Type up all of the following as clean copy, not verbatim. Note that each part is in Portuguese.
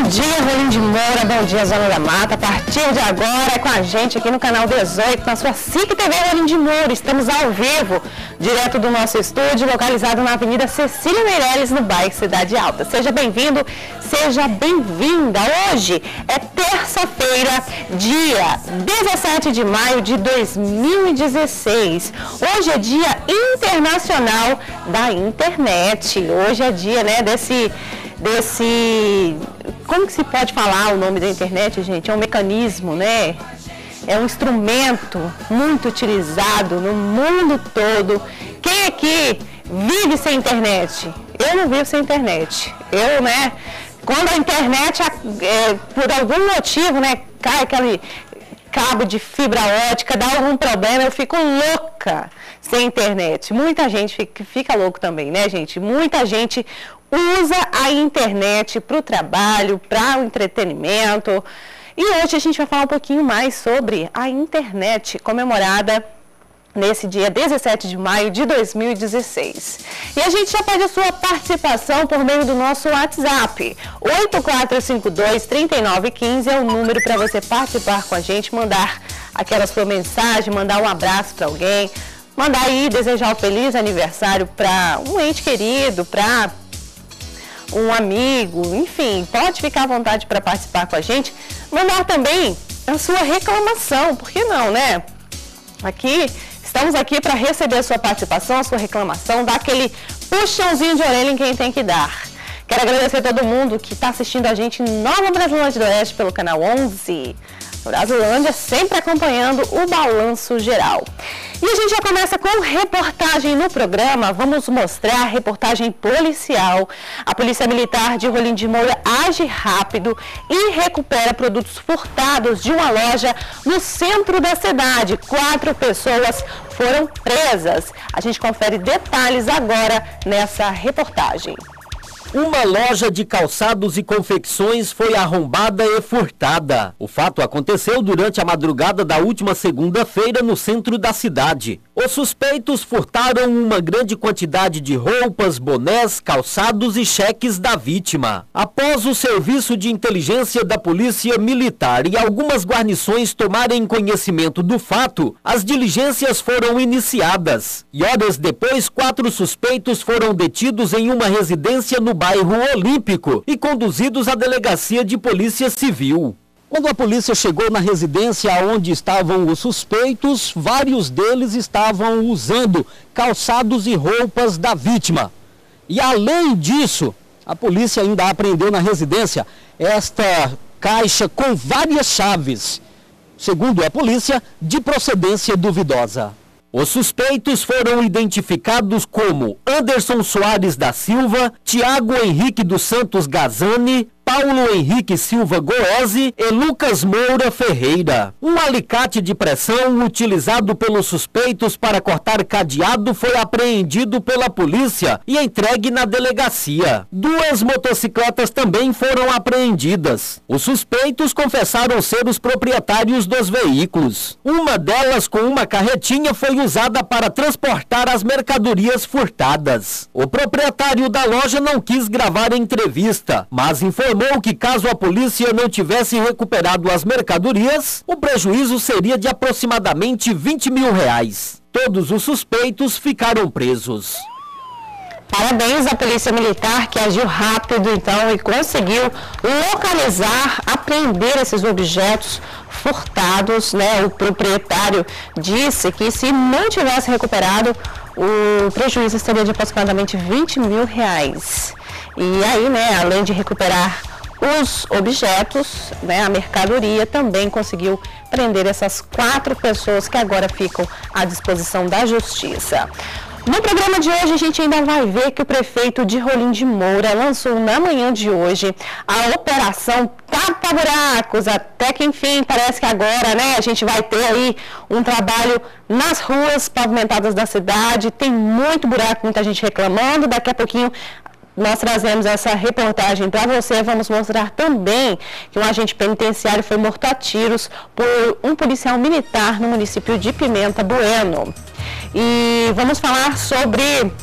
Bom dia, Rolim de Moura, bom dia, Zona da Mata. A partir de agora é com a gente aqui no canal 18, na sua SIC TV Rolim de Moura. Estamos ao vivo, direto do nosso estúdio, localizado na Avenida Cecília Meireles, no bairro Cidade Alta. Seja bem-vindo, seja bem-vinda. Hoje é terça-feira, dia 17 de maio de 2016. Hoje é Dia Internacional da Internet. Hoje é dia, né, desse... Como que se pode falar o nome da internet, gente? É um mecanismo, né? É um instrumento muito utilizado no mundo todo. Quem aqui vive sem internet? Eu não vivo sem internet. Eu, né? Quando a internet, por algum motivo, né, cai aquele cabo de fibra ótica, dá algum problema, eu fico louca sem internet. Muita gente fica louco também, né, gente? Muita gente usa a internet para o trabalho, para o entretenimento. E hoje a gente vai falar um pouquinho mais sobre a internet comemorada nesse dia 17 de maio de 2016. E a gente já pede a sua participação por meio do nosso WhatsApp. 8452-3915 é o número para você participar com a gente, mandar aquela sua mensagem, mandar um abraço para alguém, mandar aí, desejar um feliz aniversário para um ente querido, para um amigo, enfim, pode ficar à vontade para participar com a gente. Mandar também a sua reclamação, por que não, né? Estamos aqui para receber a sua participação, a sua reclamação, dar aquele puxãozinho de orelha em quem tem que dar. Quero agradecer a todo mundo que está assistindo a gente em Nova Brasilândia do Oeste pelo canal 11. Brasilândia sempre acompanhando o balanço geral. E a gente já começa com reportagem no programa. Vamos mostrar reportagem policial. A Polícia Militar de Rolim de Moura age rápido e recupera produtos furtados de uma loja no centro da cidade. 4 pessoas foram presas. A gente confere detalhes agora nessa reportagem. Uma loja de calçados e confecções foi arrombada e furtada. O fato aconteceu durante a madrugada da última segunda-feira no centro da cidade. Os suspeitos furtaram uma grande quantidade de roupas, bonés, calçados e cheques da vítima. Após o serviço de inteligência da Polícia Militar e algumas guarnições tomarem conhecimento do fato, as diligências foram iniciadas. E horas depois, 4 suspeitos foram detidos em uma residência no bairro Olímpico e conduzidos à delegacia de polícia civil. Quando a polícia chegou na residência onde estavam os suspeitos, vários deles estavam usando calçados e roupas da vítima. E além disso, a polícia ainda apreendeu na residência esta caixa com várias chaves, segundo a polícia, de procedência duvidosa. Os suspeitos foram identificados como Anderson Soares da Silva, Tiago Henrique dos Santos Gazani, Paulo Henrique Silva Goese e Lucas Moura Ferreira. Um alicate de pressão utilizado pelos suspeitos para cortar cadeado foi apreendido pela polícia e entregue na delegacia. 2 motocicletas também foram apreendidas. Os suspeitos confessaram ser os proprietários dos veículos. Uma delas, com uma carretinha, foi usada para transportar as mercadorias furtadas. O proprietário da loja não quis gravar a entrevista, mas informou que caso a polícia não tivesse recuperado as mercadorias, o prejuízo seria de aproximadamente R$20 mil. Todos os suspeitos ficaram presos. Parabéns à Polícia Militar que agiu rápido então e conseguiu localizar, apreender esses objetos furtados, né? O proprietário disse que se não tivesse recuperado, o prejuízo seria de aproximadamente R$20 mil. E aí, né, além de recuperar os objetos, né, a mercadoria, também conseguiu prender essas 4 pessoas que agora ficam à disposição da Justiça. No programa de hoje, a gente ainda vai ver que o prefeito de Rolim de Moura lançou na manhã de hoje a operação Tapa-Buracos. Até que, enfim, parece que agora, né, a gente vai ter aí um trabalho nas ruas pavimentadas da cidade. Tem muito buraco, muita gente reclamando. Daqui a pouquinho nós trazemos essa reportagem para você. Vamos mostrar também que um agente penitenciário foi morto a tiros por um policial militar no município de Pimenta Bueno. E vamos falar sobre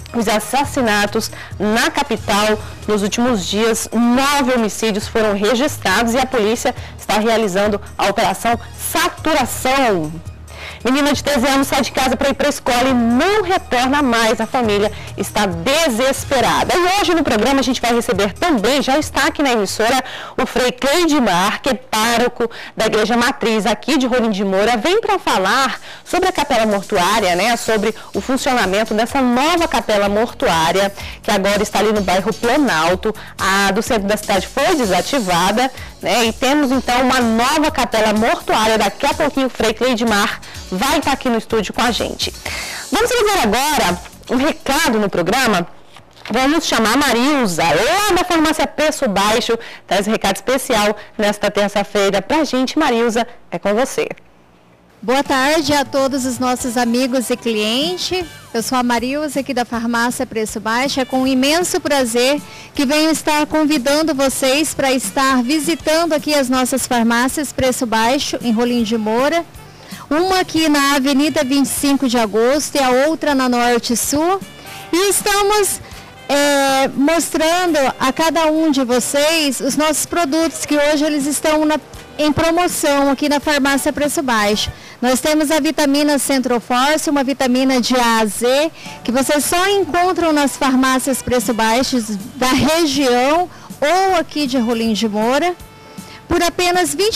os assassinatos na capital. Nos últimos dias, 9 homicídios foram registrados e a polícia está realizando a operação Saturação. Menina de 13 anos sai de casa para ir para a escola e não retorna mais. A família está desesperada. E hoje no programa a gente vai receber também, já está aqui na emissora, o Frei Cleidmar, que é pároco da Igreja Matriz aqui de Rolim de Moura. Vem para falar sobre a capela mortuária, né? Sobre o funcionamento dessa nova capela mortuária, que agora está ali no bairro Planalto. A do centro da cidade foi desativada, né? E temos então uma nova capela mortuária. Daqui a pouquinho o Frei Cleidmar vai estar aqui no estúdio com a gente. Vamos fazer agora um recado no programa. Vamos chamar a Marilza, lá da Farmácia Preço Baixo, traz um recado especial nesta terça-feira pra gente. Marilza, é com você. Boa tarde a todos os nossos amigos e clientes. Eu sou a Marilza aqui da Farmácia Preço Baixo. É com imenso prazer que venho estar convidando vocês para estar visitando aqui as nossas farmácias Preço Baixo, em Rolim de Moura. Uma aqui na Avenida 25 de Agosto e a outra na Norte Sul. E estamos mostrando a cada um de vocês os nossos produtos que hoje eles estão em promoção aqui na Farmácia Preço Baixo. Nós temos a vitamina Centroforce, uma vitamina de A a Z, que vocês só encontram nas farmácias Preço Baixo da região ou aqui de Rolim de Moura, por apenas R$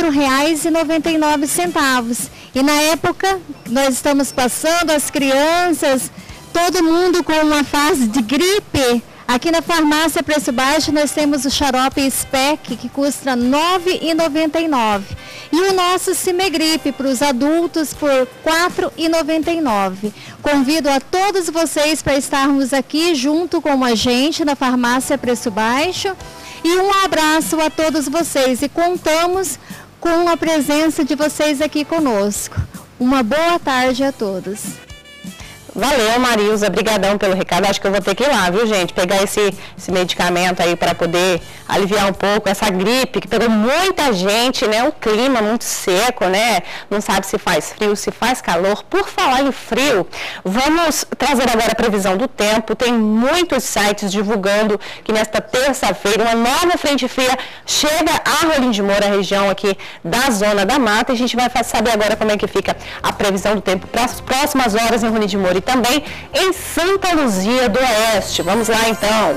24,99. E na época, nós estamos passando, as crianças, todo mundo com uma fase de gripe. Aqui na Farmácia Preço Baixo, nós temos o xarope SPEC, que custa R$ 9,99. E o nosso Cimegripe para os adultos por R$ 4,99. Convido a todos vocês para estarmos aqui junto com a gente na Farmácia Preço Baixo. E um abraço a todos vocês e contamos com a presença de vocês aqui conosco. Uma boa tarde a todos. Valeu, Marilza, brigadão pelo recado. Acho que eu vou ter que ir lá, viu, gente? Pegar esse medicamento aí para poder aliviar um pouco essa gripe que pegou muita gente, né? O clima muito seco, né? Não sabe se faz frio, se faz calor. Por falar em frio, vamos trazer agora a previsão do tempo. Tem muitos sites divulgando que nesta terça-feira uma nova frente fria chega a Rolim de Moura, a região aqui da Zona da Mata. E a gente vai saber agora como é que fica a previsão do tempo para as próximas horas em Rolim de Moura. E também em Santa Luzia do Oeste. Vamos lá então.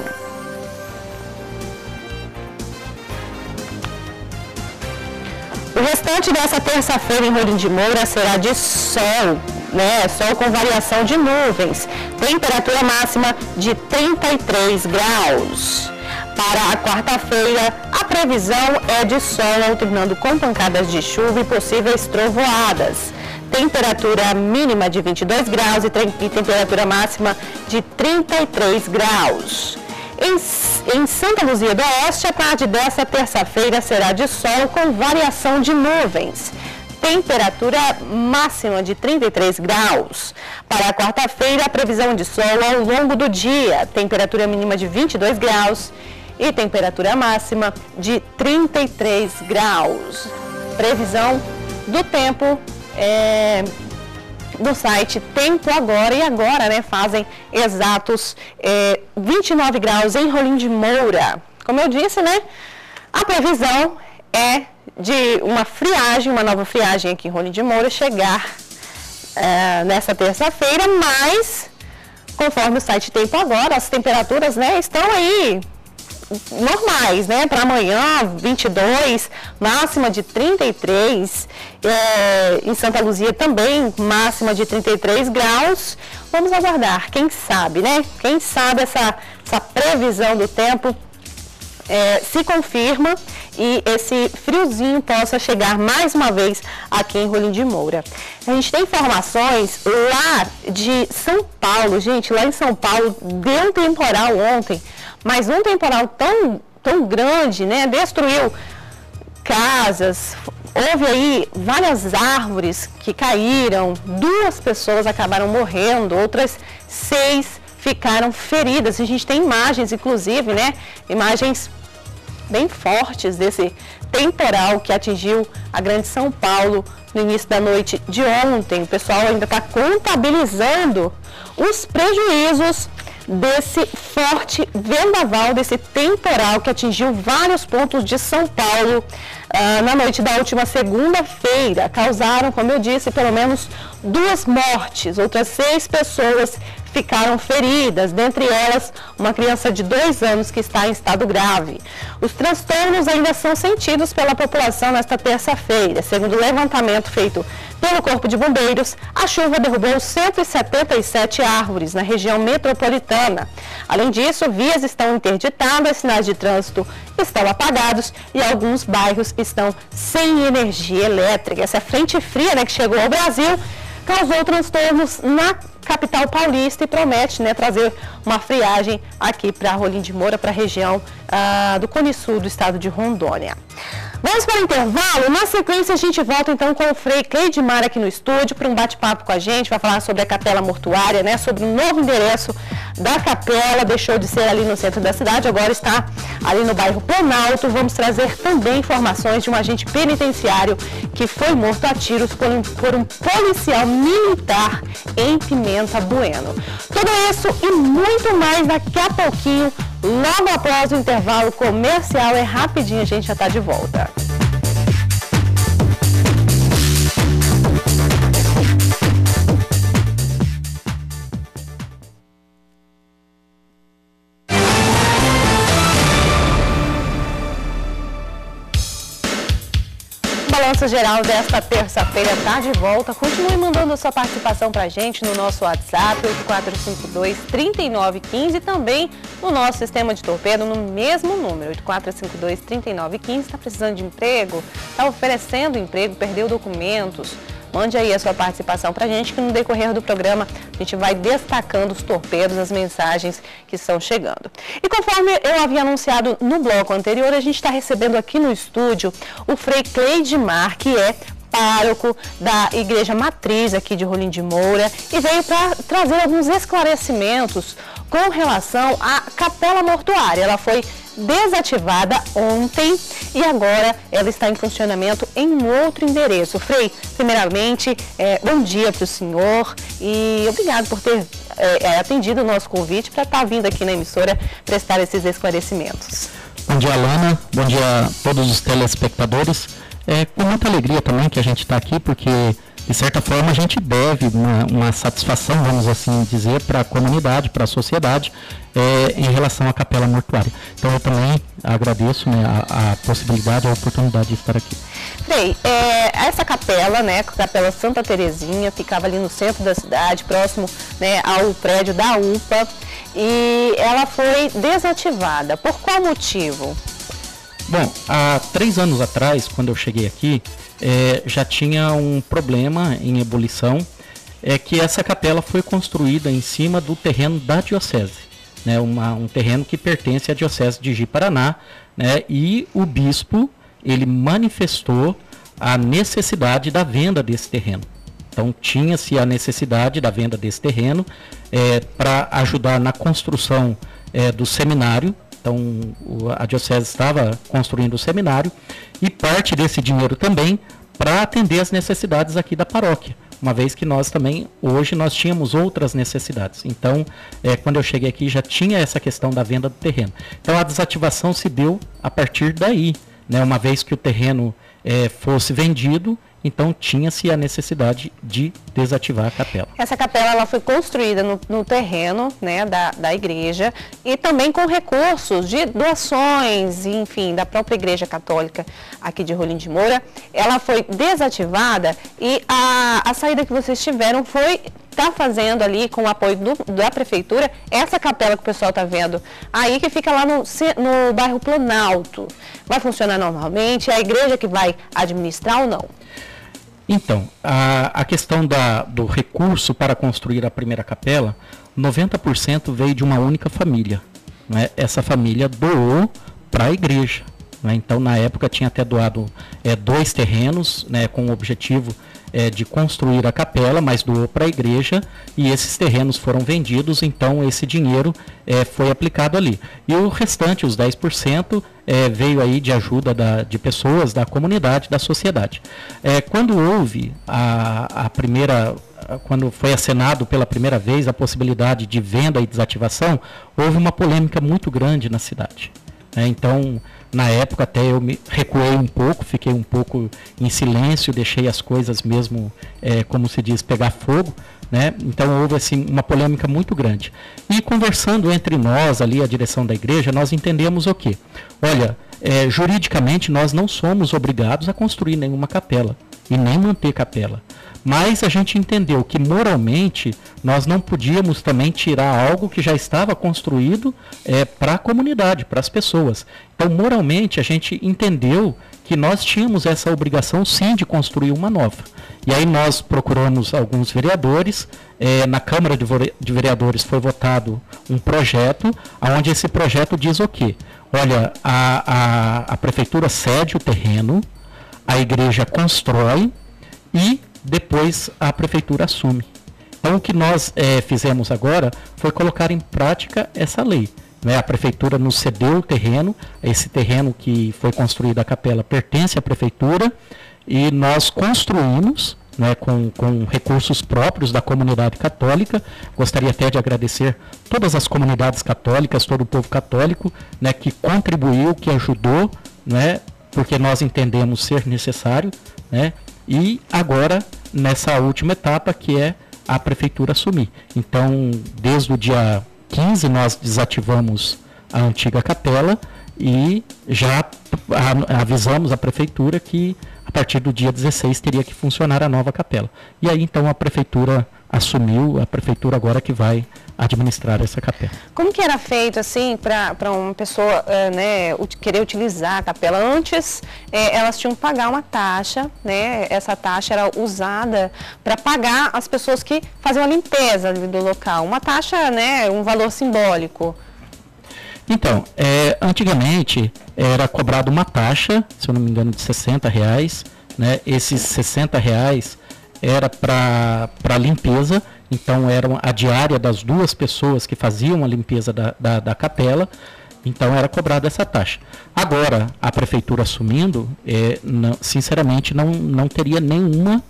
O restante dessa terça-feira em Rolim de Moura será de sol, né? Sol com variação de nuvens. Temperatura máxima de 33 graus. Para a quarta-feira, a previsão é de sol alternando com pancadas de chuva e possíveis trovoadas. Temperatura mínima de 22 graus e temperatura máxima de 33 graus. Em Santa Luzia do Oeste, a tarde dessa terça-feira será de sol com variação de nuvens. Temperatura máxima de 33 graus. Para a quarta-feira, a previsão de sol ao longo do dia. Temperatura mínima de 22 graus e temperatura máxima de 33 graus. Previsão do tempo do site Tempo Agora. E agora, né, fazem exatos 29 graus em Rolim de Moura. Como eu disse, né, a previsão é de uma friagem, uma nova friagem aqui em Rolim de Moura chegar nessa terça-feira, mas conforme o site Tempo Agora, as temperaturas, né, estão aí normais, né? Para amanhã, 22, máxima de 33, em Santa Luzia também, máxima de 33 graus. Vamos aguardar, quem sabe, né? Quem sabe essa previsão do tempo se confirma e esse friozinho possa chegar mais uma vez aqui em Rolim de Moura. A gente tem informações lá de São Paulo, gente, lá em São Paulo deu um temporal ontem, mas um temporal tão grande, né, destruiu casas, houve aí várias árvores que caíram, 2 pessoas acabaram morrendo, outras 6 ficaram feridas. A gente tem imagens, inclusive, né, imagens bem fortes desse temporal que atingiu a Grande São Paulo no início da noite de ontem. O pessoal ainda está contabilizando os prejuízos desse forte vendaval, desse temporal que atingiu vários pontos de São Paulo na noite da última segunda-feira. Causaram, como eu disse, pelo menos 2 mortes, outras 6 pessoas ficaram feridas, dentre elas uma criança de 2 anos que está em estado grave. Os transtornos ainda são sentidos pela população nesta terça-feira. Segundo o levantamento feito pelo Corpo de Bombeiros, a chuva derrubou 177 árvores na região metropolitana. Além disso, vias estão interditadas, sinais de trânsito estão apagados e alguns bairros estão sem energia elétrica. Essa frente fria, que chegou ao Brasil causou transtornos na capital paulista e promete, trazer uma friagem aqui para Rolim de Moura, para a região do Cone Sul do estado de Rondônia. Vamos para o intervalo. Na sequência, a gente volta então com o Frei Cleidmar aqui no estúdio para um bate-papo com a gente. Vai falar sobre a capela mortuária, sobre o novo endereço da capela. Deixou de ser ali no centro da cidade, agora está ali no bairro Planalto. Vamos trazer também informações de um agente penitenciário que foi morto a tiros por um policial militar em Pimenta Bueno. Tudo isso e muito mais daqui a pouquinho, logo após o intervalo comercial. É rapidinho, a gente já está de volta. O Balanço Geral desta terça-feira está de volta. Continue mandando a sua participação para a gente no nosso WhatsApp, 8452-3915, e também no nosso sistema de torpedo, no mesmo número, 8452-3915. Está precisando de emprego? Está oferecendo emprego? Perdeu documentos? Mande aí a sua participação para a gente, que no decorrer do programa a gente vai destacando os torpedos, as mensagens que estão chegando. E conforme eu havia anunciado no bloco anterior, a gente está recebendo aqui no estúdio o Frei Cleidmar, que é pároco da Igreja Matriz aqui de Rolim de Moura, e veio para trazer alguns esclarecimentos com relação à capela mortuária. Ela foi desativada ontem e agora ela está em funcionamento em outro endereço. Frei, primeiramente, bom dia para o senhor e obrigado por ter atendido o nosso convite para estar vindo aqui na emissora prestar esses esclarecimentos. Bom dia, Alana. Bom dia a todos os telespectadores. Com muita alegria também que a gente está aqui, porque de certa forma a gente deve uma satisfação, vamos assim dizer, para a comunidade, para a sociedade, em relação à capela mortuária. Então eu também agradeço a possibilidade, a oportunidade de estar aqui. Frei, essa capela, a Capela Santa Terezinha, ficava ali no centro da cidade, próximo ao prédio da UPA, e ela foi desativada. Por qual motivo? Bom, há 3 anos atrás, quando eu cheguei aqui, já tinha um problema em ebulição, que essa capela foi construída em cima do terreno da diocese, um terreno que pertence à diocese de Ji-Paraná, e o bispo, ele manifestou a necessidade da venda desse terreno. Então tinha-se a necessidade da venda desse terreno para ajudar na construção do seminário. Então, a diocese estava construindo o seminário e parte desse dinheiro também para atender as necessidades aqui da paróquia, uma vez que nós também, hoje, nós tínhamos outras necessidades. Então, quando eu cheguei aqui, já tinha essa questão da venda do terreno. Então, a desativação se deu a partir daí, uma vez que o terreno fosse vendido, então tinha-se a necessidade de desativar a capela. Essa capela ela foi construída no terreno da igreja e também com recursos de doações, enfim, da própria Igreja Católica aqui de Rolim de Moura. Ela foi desativada e a saída que vocês tiveram foi fazendo ali, com o apoio da prefeitura, essa capela que o pessoal está vendo aí, que fica lá no bairro Planalto. Vai funcionar normalmente? É a igreja que vai administrar ou não? Então, a questão do recurso para construir a primeira capela, 90% veio de uma única família. Essa família doou para a igreja. Então, na época, tinha até doado 2 terrenos, com o objetivo de construir a capela, mas doou para a igreja e esses terrenos foram vendidos, então esse dinheiro foi aplicado ali. E o restante, os 10%, veio aí de ajuda de pessoas, da comunidade, da sociedade. Quando houve a primeira quando foi acenado pela primeira vez a possibilidade de venda e desativação, houve uma polêmica muito grande na cidade. Então, na época até eu me recuei um pouco, fiquei um pouco em silêncio, deixei as coisas mesmo, como se diz, pegar fogo, né? Então houve assim uma polêmica muito grande. E conversando entre nós ali, a direção da igreja, nós entendemos o quê? Olha, juridicamente nós não somos obrigados a construir nenhuma capela e nem manter capela. Mas a gente entendeu que moralmente nós não podíamos também tirar algo que já estava construído para a comunidade, para as pessoas. Então moralmente a gente entendeu que nós tínhamos essa obrigação sim de construir uma nova. E aí nós procuramos alguns vereadores, na Câmara de Vereadores foi votado um projeto, onde esse projeto diz o quê? Olha, a prefeitura cede o terreno, a igreja constrói e depois a prefeitura assume. Então o que nós fizemos agora foi colocar em prática essa lei. Né? A prefeitura nos cedeu o terreno, esse terreno que foi construído a capela pertence à prefeitura e nós construímos, né, com recursos próprios da comunidade católica. Gostaria até de agradecer todas as comunidades católicas, todo o povo católico, né, que contribuiu, que ajudou, né, porque nós entendemos ser necessário, né, e agora nessa última etapa que é a prefeitura assumir. Então, desde o dia 15 nós desativamos a antiga capela e já avisamos a prefeitura que a partir do dia 16 teria que funcionar a nova capela. E aí então a prefeitura assumiu, a prefeitura agora que vai administrar essa capela. Como que era feito assim para uma pessoa querer utilizar a capela? Antes elas tinham que pagar uma taxa, né? Essa taxa era usada para pagar as pessoas que faziam a limpeza do local. Uma taxa, né, um valor simbólico. Então, antigamente era cobrada uma taxa, se eu não me engano, de R$60, né? Esses R$60 era para limpeza, então era a diária das duas pessoas que faziam a limpeza da capela, então era cobrada essa taxa. Agora, a prefeitura assumindo, sinceramente não teria nenhum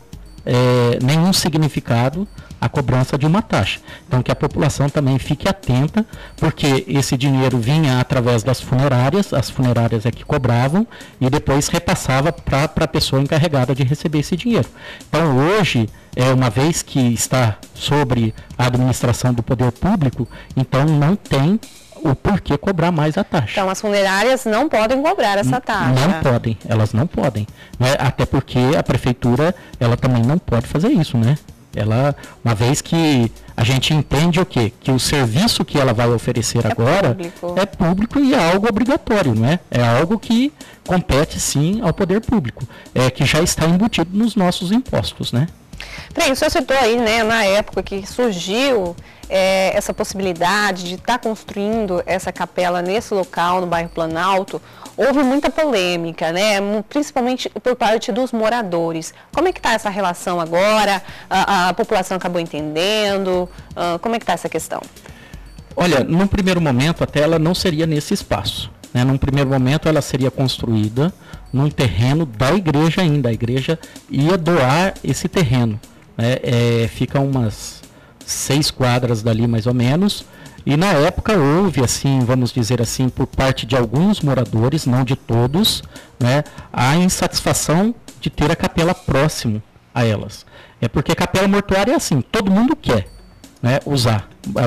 significado a cobrança de uma taxa. Então que a população também fique atenta, porque esse dinheiro vinha através das funerárias, as funerárias é que cobravam e depois repassava para a pessoa encarregada de receber esse dinheiro. Então hoje, uma vez que está sobre a administração do poder público, então não tem o porquê cobrar mais a taxa. Então as funerárias não podem cobrar essa taxa. Não podem, elas não podem, né? Até porque a prefeitura, ela também não pode fazer isso, né? Ela, uma vez que a gente entende o quê? Que o serviço que ela vai oferecer agora é público e é algo obrigatório, não é? É algo que compete sim ao poder público, que já está embutido nos nossos impostos, né? Frei, o senhor citou aí, né, na época que surgiu essa possibilidade de estar construindo essa capela nesse local, no bairro Planalto, houve muita polêmica, né, principalmente por parte dos moradores. Como é que está essa relação agora? A população acabou entendendo? Como é que está essa questão? Olha, num primeiro momento até ela não seria nesse espaço, né? Num primeiro momento ela seria construída num terreno da igreja ainda. A igreja ia doar esse terreno, né? Fica umas 6 quadras dali mais ou menos, e na época houve, assim, vamos dizer assim, por parte de alguns moradores, não de todos, né, a insatisfação de ter a capela próximo a elas. Porque a capela mortuária é assim, todo mundo quer, né, usar,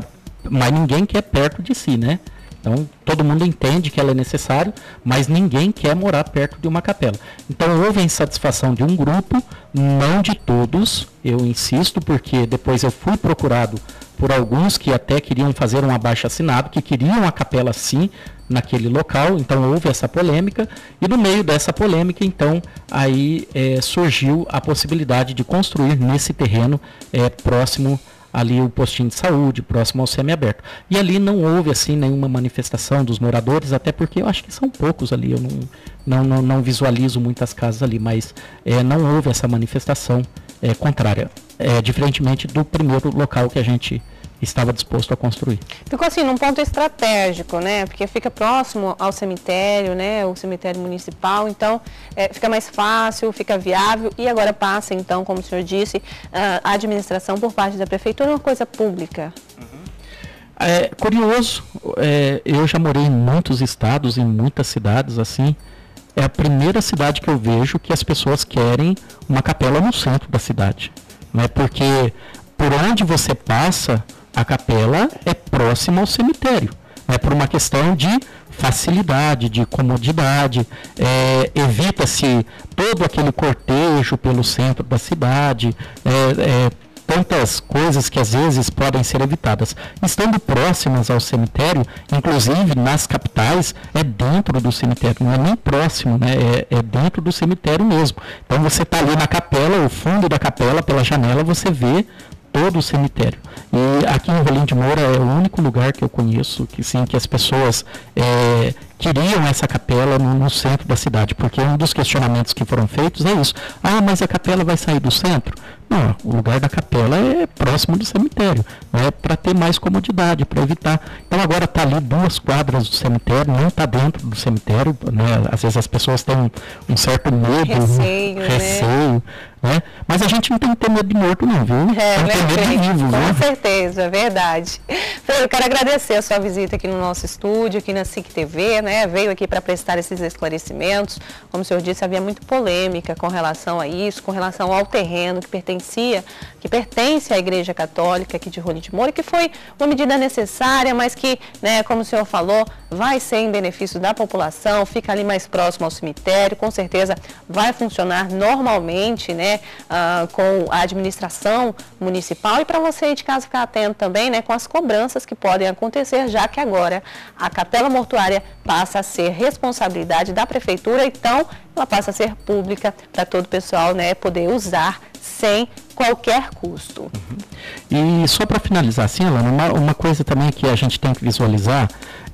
mas ninguém quer perto de si, né? Então, todo mundo entende que ela é necessária, mas ninguém quer morar perto de uma capela. Então, houve a insatisfação de um grupo, não de todos, eu insisto, porque depois eu fui procurado por alguns que até queriam fazer um abaixo-assinado, que queriam a capela sim naquele local. Então, houve essa polêmica, e no meio dessa polêmica, então, aí surgiu a possibilidade de construir nesse terreno próximo ali o postinho de saúde, próximo ao semiaberto. E ali não houve assim nenhuma manifestação dos moradores, até porque eu acho que são poucos ali, eu não visualizo muitas casas ali, mas não houve essa manifestação contrária, diferentemente do primeiro local que a gente estava disposto a construir. Ficou assim, num ponto estratégico, né? Porque fica próximo ao cemitério, né? O cemitério municipal, então fica mais fácil, fica viável e agora passa, então, como o senhor disse, a administração por parte da prefeitura é uma coisa pública. É curioso, eu já morei em muitos estados, em muitas cidades, assim, é a primeira cidade que eu vejo que as pessoas querem uma capela no centro da cidade, né? Porque por onde você passa, a capela é próxima ao cemitério, né? Por uma questão de facilidade, de comodidade, evita-se todo aquele cortejo pelo centro da cidade, tantas coisas que às vezes podem ser evitadas. Estando próximas ao cemitério, inclusive nas capitais, é dentro do cemitério, não é nem próximo, né? É dentro do cemitério mesmo. Então você está ali na capela, o fundo da capela, pela janela, você vê todo o cemitério. E aqui em Rolim de Moura é o único lugar que eu conheço que sim, que as pessoas queriam essa capela no centro da cidade, porque um dos questionamentos que foram feitos é isso. Ah, mas a capela vai sair do centro? Não, o lugar da capela é próximo do cemitério, né, para ter mais comodidade, para evitar. Então agora está ali 2 quadras do cemitério, não está dentro do cemitério, né, às vezes as pessoas têm um certo medo, receio, né? Mas a gente não tem que ter medo de morto não, viu? Tem que ter medo de vivo, com certeza, é verdade. Eu quero agradecer a sua visita aqui no nosso estúdio, aqui na SIC TV, né? Veio aqui para prestar esses esclarecimentos. Como o senhor disse, havia muita polêmica com relação a isso, com relação ao terreno que pertence à Igreja Católica aqui de Rolim de Moura, que foi uma medida necessária, mas que, né, como o senhor falou, vai ser em benefício da população, fica ali mais próximo ao cemitério, com certeza vai funcionar normalmente, né, com a administração municipal, e para você de casa ficar atento também, né, com as cobranças que podem acontecer, já que agora a capela mortuária passa a ser responsabilidade da prefeitura, então ela passa a ser pública para todo o pessoal, né, poder usar sem qualquer custo. E só para finalizar, assim, Alana, uma coisa também que a gente tem que visualizar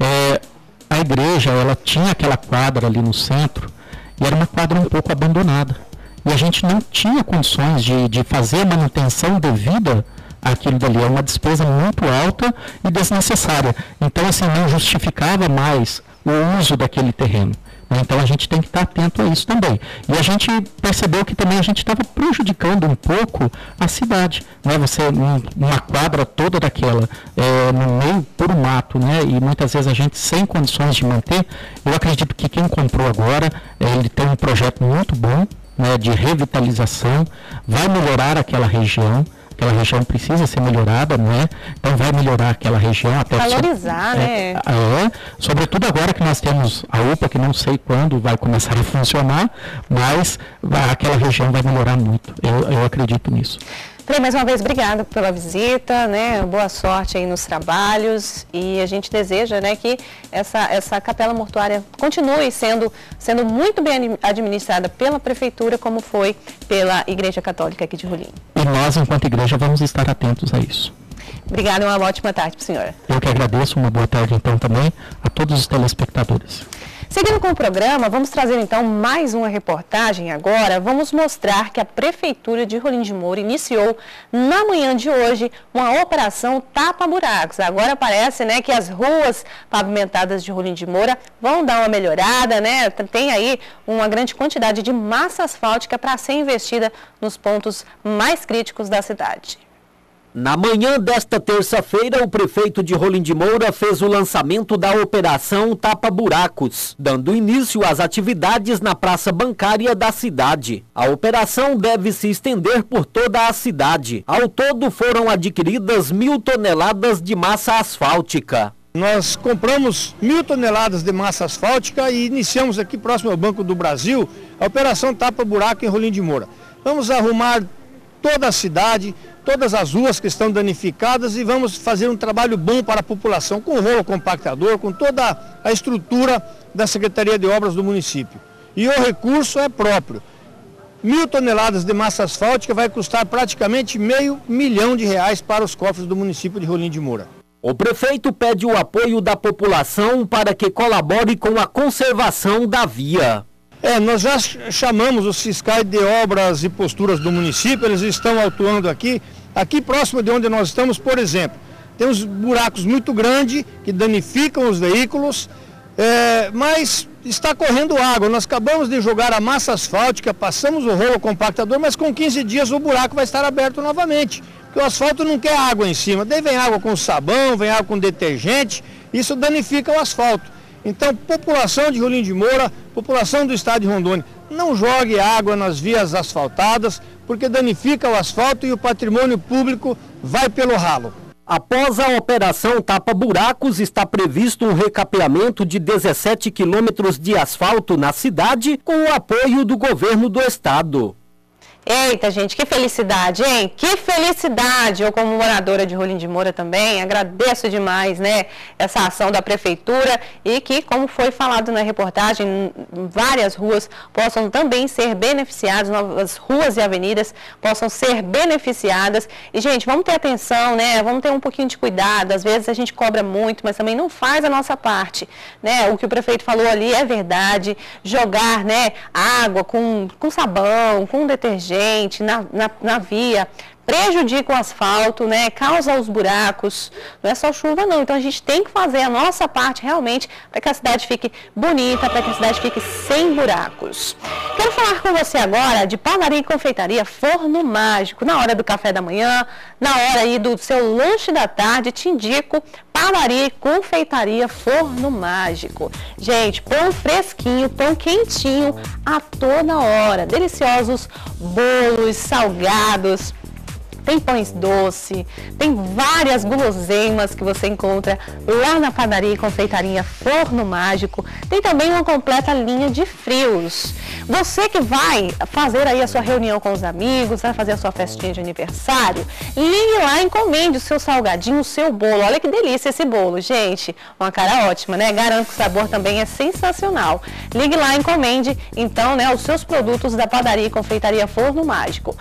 a igreja, ela tinha aquela quadra ali no centro e era uma quadra um pouco abandonada. E a gente não tinha condições de fazer a manutenção devida àquilo dali. É uma despesa muito alta e desnecessária. Então, assim, não justificava mais o uso daquele terreno. Então a gente tem que estar atento a isso também. E a gente percebeu que também a gente estava prejudicando um pouco a cidade, né? Você, uma quadra toda daquela, no meio puro mato, né? E muitas vezes a gente sem condições de manter. Eu acredito que quem comprou agora, ele tem um projeto muito bom, né, de revitalização, vai melhorar aquela região precisa ser melhorada, não é? Então vai melhorar aquela região até valorizar, né? Sobretudo agora que nós temos a UPA, que não sei quando vai começar a funcionar, mas aquela região vai melhorar muito. Eu acredito nisso. Frei, mais uma vez, obrigada pela visita, né? Boa sorte aí nos trabalhos, e a gente deseja, né, que essa capela mortuária continue sendo muito bem administrada pela prefeitura, como foi pela Igreja Católica aqui de Rolim. E nós, enquanto igreja, vamos estar atentos a isso. Obrigada e uma ótima tarde para a senhora. Eu que agradeço, uma boa tarde então também a todos os telespectadores. Seguindo com o programa, vamos trazer então mais uma reportagem agora. Vamos mostrar que a Prefeitura de Rolim de Moura iniciou na manhã de hoje uma operação tapa-buracos. Agora parece, né, que as ruas pavimentadas de Rolim de Moura vão dar uma melhorada, né? Tem aí uma grande quantidade de massa asfáltica para ser investida nos pontos mais críticos da cidade. Na manhã desta terça-feira, o prefeito de Rolim de Moura fez o lançamento da Operação Tapa Buracos, dando início às atividades na praça bancária da cidade. A operação deve se estender por toda a cidade. Ao todo, foram adquiridas 1.000 toneladas de massa asfáltica. Nós compramos 1.000 toneladas de massa asfáltica e iniciamos aqui próximo ao Banco do Brasil a Operação Tapa Buraco em Rolim de Moura. Vamos arrumar toda a cidade, todas as ruas que estão danificadas, e vamos fazer um trabalho bom para a população, com o rolo compactador, com toda a estrutura da Secretaria de Obras do município. E o recurso é próprio. 1.000 toneladas de massa asfáltica vai custar praticamente R$500 milhão para os cofres do município de Rolim de Moura. O prefeito pede o apoio da população para que colabore com a conservação da via. Nós já chamamos os fiscais de obras e posturas do município, eles estão atuando aqui próximo de onde nós estamos, por exemplo. Temos buracos muito grandes que danificam os veículos, mas está correndo água. Nós acabamos de jogar a massa asfáltica, passamos o rolo compactador, mas com 15 dias o buraco vai estar aberto novamente. Porque o asfalto não quer água em cima, daí vem água com sabão, vem água com detergente, isso danifica o asfalto. Então, população de Rolim de Moura, população do estado de Rondônia, não jogue água nas vias asfaltadas, porque danifica o asfalto e o patrimônio público vai pelo ralo. Após a operação Tapa Buracos, está previsto um recapeamento de 17 quilômetros de asfalto na cidade, com o apoio do governo do estado. Eita, gente, que felicidade, hein? Que felicidade! Eu, como moradora de Rolim de Moura também, agradeço demais, né, essa ação da prefeitura e que, como foi falado na reportagem, várias ruas possam também ser beneficiadas, novas ruas e avenidas possam ser beneficiadas. E, gente, vamos ter atenção, né? Vamos ter um pouquinho de cuidado. Às vezes a gente cobra muito, mas também não faz a nossa parte, né? O que o prefeito falou ali é verdade. Jogar, né, água com sabão, com detergente na via, prejudica o asfalto, né, causa os buracos, não é só chuva não, então a gente tem que fazer a nossa parte realmente para que a cidade fique bonita, para que a cidade fique sem buracos. Quero falar com você agora de padaria e confeitaria Forno Mágico. Na hora do café da manhã, na hora aí do seu lanche da tarde, te indico padaria e confeitaria Forno Mágico. Gente, pão fresquinho, pão quentinho a toda hora, deliciosos bolos, salgados, tem pães doce, tem várias guloseimas que você encontra lá na padaria e confeitaria Forno Mágico. Tem também uma completa linha de frios. Você que vai fazer aí a sua reunião com os amigos, vai fazer a sua festinha de aniversário, ligue lá e encomende o seu salgadinho, o seu bolo. Olha que delícia esse bolo, gente. Uma cara ótima, né? Garanto que o sabor também é sensacional. Ligue lá e encomende, então, né, os seus produtos da padaria e confeitaria Forno Mágico.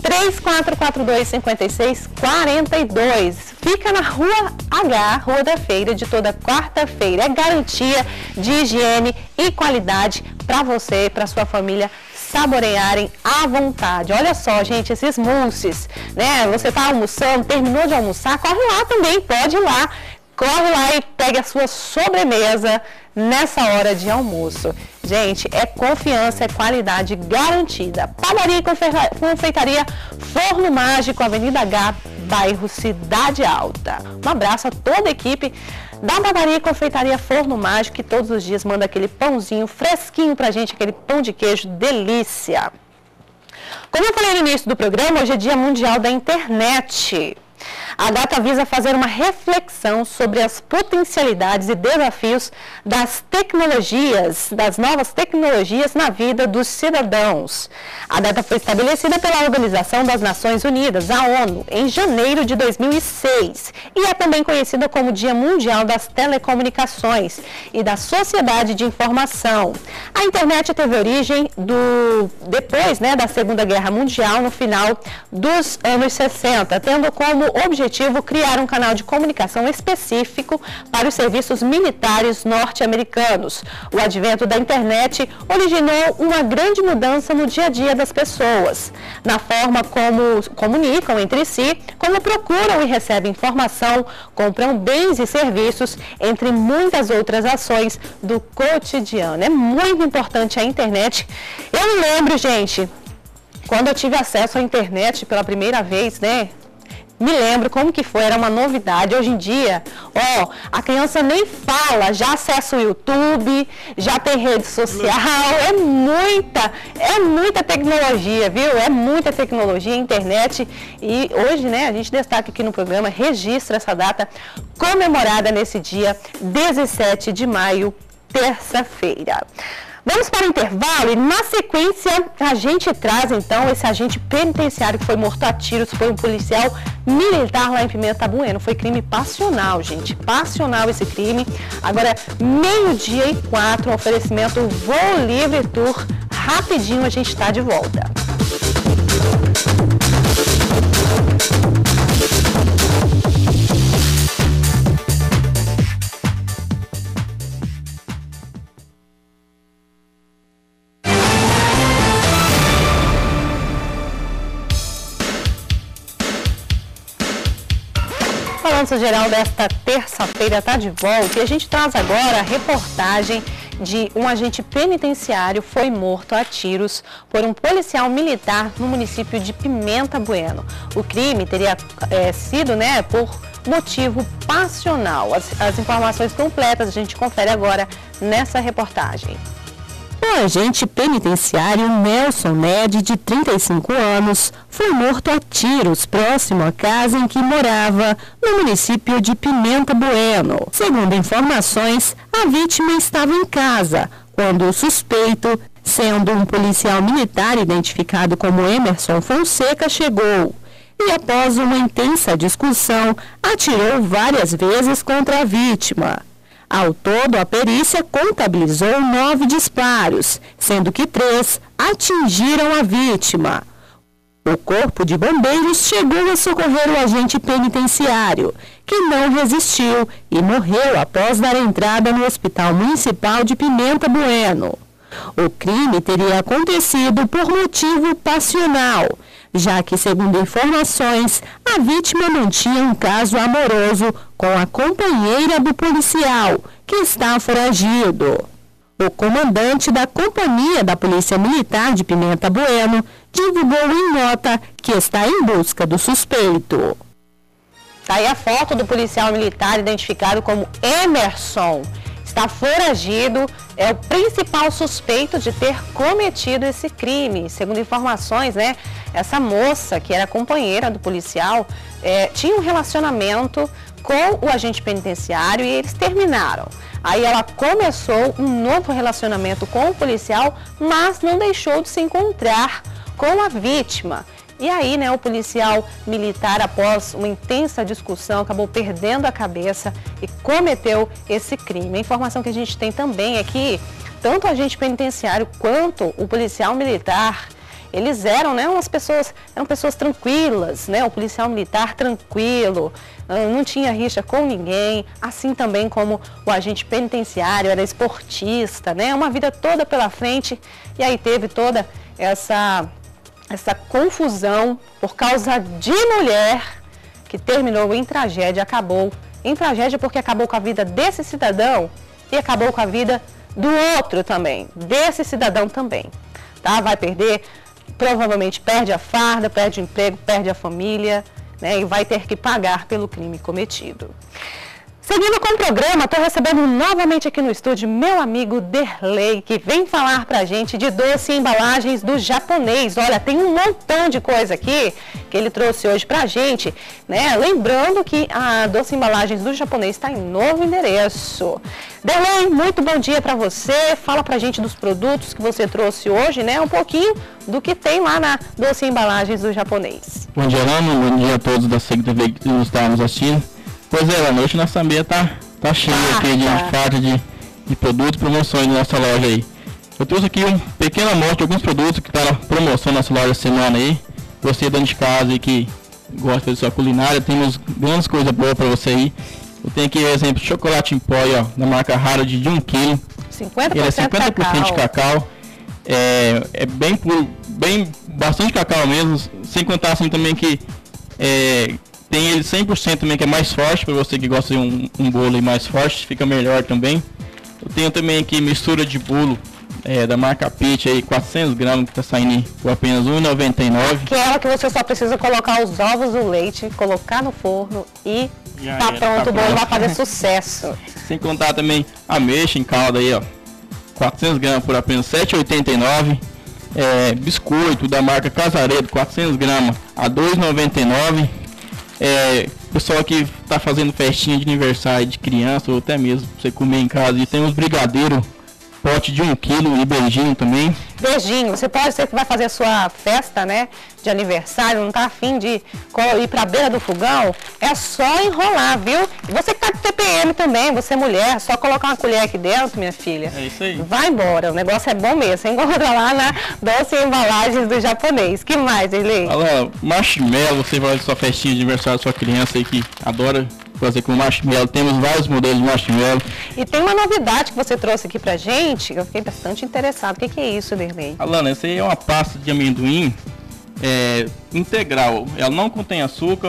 3442-5642. Fica na Rua H, Rua da Feira, de toda quarta-feira. É garantia de higiene e qualidade para você e para sua família saborearem à vontade. Olha só, gente, esses mousses, né? Você tá almoçando, terminou de almoçar, corre lá também, pode ir lá. Corre lá e pegue a sua sobremesa nessa hora de almoço. Gente, é confiança, é qualidade garantida. Padaria e confeitaria Forno Mágico, Avenida H, bairro Cidade Alta. Um abraço a toda a equipe da Padaria e Confeitaria Forno Mágico, que todos os dias manda aquele pãozinho fresquinho pra gente, aquele pão de queijo delícia. Como eu falei no início do programa, hoje é Dia Mundial da Internet. A data visa fazer uma reflexão sobre as potencialidades e desafios das tecnologias, das novas tecnologias na vida dos cidadãos. A data foi estabelecida pela Organização das Nações Unidas, a ONU, em janeiro de 2006 e é também conhecida como Dia Mundial das Telecomunicações e da Sociedade de Informação. A internet teve origem depois, né, da Segunda Guerra Mundial, no final dos anos 60, tendo como objetivo criar um canal de comunicação específico para os serviços militares norte-americanos. O advento da internet originou uma grande mudança no dia a dia das pessoas, na forma como comunicam entre si, como procuram e recebem informação, compram bens e serviços, entre muitas outras ações do cotidiano. É muito importante a internet. Eu me lembro, gente, quando eu tive acesso à internet pela primeira vez, né? Me lembro como que foi, era uma novidade. Hoje em dia, a criança nem fala, já acessa o YouTube, já tem rede social, é muita tecnologia, viu? É muita tecnologia, internet. E hoje, né, a gente destaca aqui no programa, registra essa data comemorada nesse dia 17 de maio, terça-feira. Vamos para o intervalo e, na sequência, a gente traz, então, esse agente penitenciário que foi morto a tiros, foi um policial militar lá em Pimenta Bueno. Foi crime passional, gente. Passional esse crime. Agora, 12:04, um oferecimento Voo Livre Tour. Rapidinho a gente está de volta. Balanço Geral desta terça-feira está de volta e a gente traz agora a reportagem de um agente penitenciário foi morto a tiros por um policial militar no município de Pimenta Bueno. O crime teria sido, por motivo passional. As informações completas a gente confere agora nessa reportagem. O agente penitenciário Nelson Ned, de 35 anos, foi morto a tiros próximo à casa em que morava, no município de Pimenta Bueno. Segundo informações, a vítima estava em casa quando o suspeito, sendo um policial militar identificado como Emerson Fonseca, chegou. E após uma intensa discussão, atirou várias vezes contra a vítima. Ao todo, a perícia contabilizou 9 disparos, sendo que 3 atingiram a vítima. O Corpo de Bombeiros chegou a socorrer o agente penitenciário, que não resistiu e morreu após dar entrada no Hospital Municipal de Pimenta Bueno. O crime teria acontecido por motivo passional, já que, segundo informações, a vítima mantinha um caso amoroso com a companheira do policial, que está foragido. O comandante da Companhia da Polícia Militar de Pimenta Bueno divulgou em nota que está em busca do suspeito. Está aí a foto do policial militar identificado como Emerson. Está foragido, é o principal suspeito de ter cometido esse crime. Segundo informações, essa moça, que era companheira do policial, tinha um relacionamento com o agente penitenciário e eles terminaram. Aí ela começou um novo relacionamento com o policial, mas não deixou de se encontrar com a vítima. E aí, o policial militar, após uma intensa discussão, acabou perdendo a cabeça e cometeu esse crime. A informação que a gente tem também é que tanto o agente penitenciário quanto o policial militar, eles eram, eram pessoas tranquilas, o policial militar tranquilo, não tinha rixa com ninguém, assim também como o agente penitenciário, era esportista, uma vida toda pela frente, e aí teve toda essa confusão por causa de mulher, que terminou em tragédia, porque acabou com a vida desse cidadão e acabou com a vida do outro também, desse cidadão também, tá? Vai perder, provavelmente perde a farda, perde o emprego, perde a família, e vai ter que pagar pelo crime cometido. Seguindo com o programa, estou recebendo novamente aqui no estúdio meu amigo Derlei, que vem falar pra gente de doce e embalagens do Japonês. Olha, tem um montão de coisa aqui que ele trouxe hoje pra gente, Lembrando que a doce e embalagens do Japonês está em novo endereço. Derlei, muito bom dia para você. Fala pra gente dos produtos que você trouxe hoje, um pouquinho do que tem lá na doce e embalagens do Japonês. Bom dia, Lama. Bom dia a todos da SEG TV que nos está nos assistindo. Pois é, a noite nossa meia tá cheia aqui de farta de produtos e promoções na nossa loja aí. Eu trouxe aqui uma pequena amostra de alguns produtos que tá na promoção na nossa loja semana aí. Você dentro de casa e que gosta de fazer sua culinária, temos grandes coisas boas para você aí. Eu tenho aqui, exemplo, chocolate em pó, da marca Rara de 1 kg. 50% Ele é 50% de cacau. É bem puro, bastante cacau mesmo, sem contar assim também que tem ele 100% também, que é mais forte, para você que gosta de um bolo mais forte, fica melhor também. Eu tenho também aqui mistura de bolo da marca Pitty, aí 400 gramas, que está saindo por apenas R$ 1,99. Aquela que você só precisa colocar os ovos, o leite, colocar no forno e tá pronto, o bolo vai fazer sucesso. Sem contar também ameixa em calda aí, 400 gramas por apenas R$ 7,89. Biscoito da marca Casaredo, 400 gramas a R$ 2,99. Pessoal que está fazendo festinha de aniversário de criança ou até mesmo pra você comer em casa, e tem uns brigadeiros, pote de 1 kg e beijinho também. Beijinho, você que vai fazer a sua festa, de aniversário, não tá afim de ir pra beira do fogão, é só enrolar, viu? E você que tá com TPM também, você mulher, só colocar uma colher aqui dentro, minha filha. É isso aí. Vai embora, o negócio é bom mesmo, você encontra lá na doce e embalagens do Japonês. Que mais, Eli? Olha, marshmallow, você vai fazer sua festinha de aniversário da sua criança aí que adora fazer com marshmallow, temos vários modelos de marshmallow. E tem uma novidade que você trouxe aqui pra gente, que eu fiquei bastante interessado. O que é isso, Derlei? Alana, essa aí é uma pasta de amendoim integral. Ela não contém açúcar,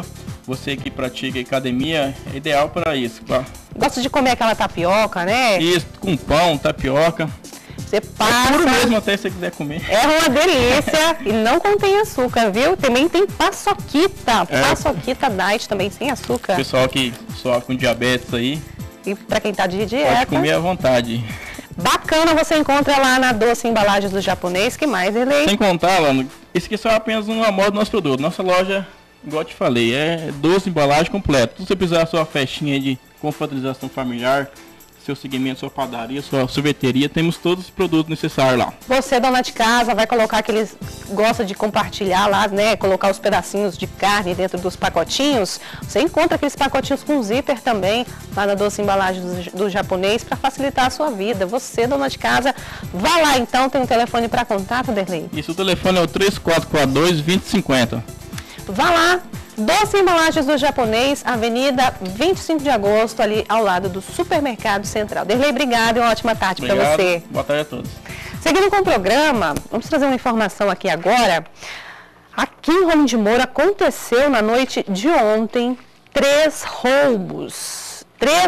você que pratica academia, é ideal para isso. Gosta de comer aquela tapioca, né? Isso, com pão, tapioca. Você passa... É puro mesmo até se você quiser comer. É uma delícia e não contém açúcar, viu? Também tem paçoquita. Paçoquita diet também, sem açúcar. Pessoal que sofre com diabetes aí. E pra quem tá de dieta... Pode comer à vontade. Bacana, você encontra lá na Doce Embalagens do Japonês. Que mais, Erlei? Sem contar, Lano, isso aqui é só apenas uma amostra do nosso produto. Nossa loja, igual eu te falei, é doce embalagem completa. Se você precisar da sua festinha de confraternização familiar, seu segmento, sua padaria, sua sorveteria, temos todos os produtos necessários lá. Você, dona de casa, vai colocar aqueles... Gosta de compartilhar lá, né? Colocar os pedacinhos de carne dentro dos pacotinhos. Você encontra aqueles pacotinhos com zíper também lá na Doce Embalagem do Japonês para facilitar a sua vida. Você, dona de casa, vá lá então. Tem um telefone para contato, Derlei? Isso, o telefone é o 3442-2050. Vá lá. Doce Embalagens do Japonês, Avenida 25 de Agosto, ali ao lado do Supermercado Central. Derlei, obrigado e uma ótima tarde para você. Boa tarde a todos. Seguindo com o programa, vamos trazer uma informação aqui agora. Aqui em Rolim de Moura aconteceu na noite de ontem 3 roubos.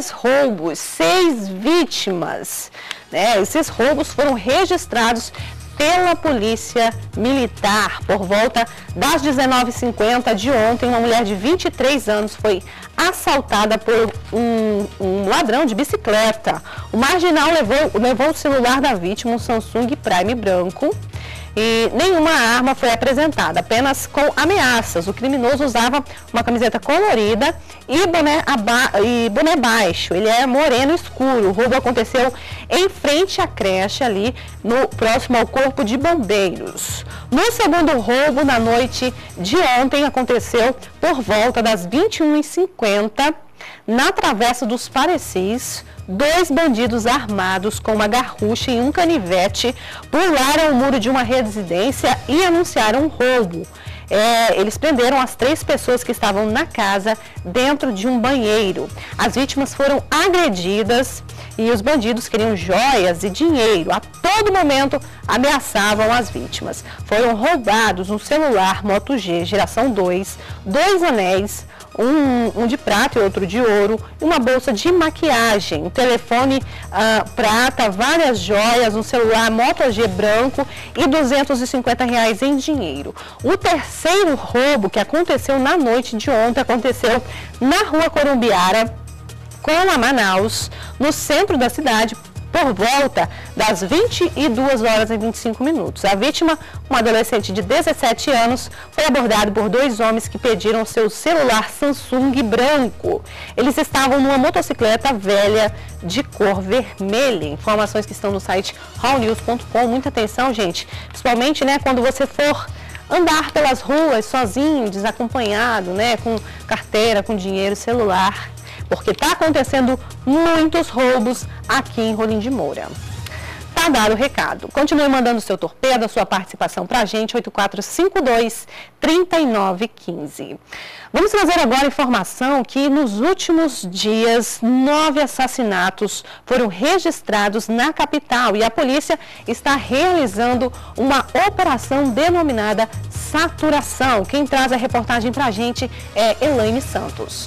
6 vítimas. Né? Esses roubos foram registrados pela Polícia Militar. Por volta das 19h50 de ontem, uma mulher de 23 anos foi assaltada por um ladrão de bicicleta. O marginal levou o celular da vítima, um Samsung Prime branco, e nenhuma arma foi apresentada, apenas com ameaças. O criminoso usava uma camiseta colorida e boné baixo. Ele é moreno escuro. O roubo aconteceu em frente à creche ali, próximo ao Corpo de Bombeiros. No segundo roubo, na noite de ontem, aconteceu por volta das 21h50, na Travessa dos Parecis. 2 bandidos armados com uma garrucha e um canivete pularam o muro de uma residência e anunciaram um roubo. Eles prenderam as 3 pessoas que estavam na casa dentro de um banheiro. As vítimas foram agredidas e os bandidos queriam joias e dinheiro. A todo momento ameaçavam as vítimas. Foram roubados um celular Moto G geração 2, 2 anéis, um de prata e outro de ouro, uma bolsa de maquiagem, um telefone prata, várias joias, um celular Moto G branco e R$250 em dinheiro. O terceiro roubo, que aconteceu na noite de ontem, aconteceu na Rua Corumbiara, com a Manaus, no centro da cidade, por volta das 22h25. A vítima, um adolescente de 17 anos, foi abordado por 2 homens que pediram seu celular Samsung branco. Eles estavam numa motocicleta velha de cor vermelha. Informações que estão no site allnews.com. Muita atenção, gente, principalmente, né, quando você for andar pelas ruas sozinho, desacompanhado, né, com carteira, com dinheiro, celular, porque está acontecendo muitos roubos aqui em Rolim de Moura. Tá dado o recado. Continue mandando o seu torpedo, a sua participação para a gente, 8452-3915. Vamos trazer agora informação que nos últimos dias 9 assassinatos foram registrados na capital e a polícia está realizando uma operação denominada Saturação. Quem traz a reportagem para a gente é Elaine Santos.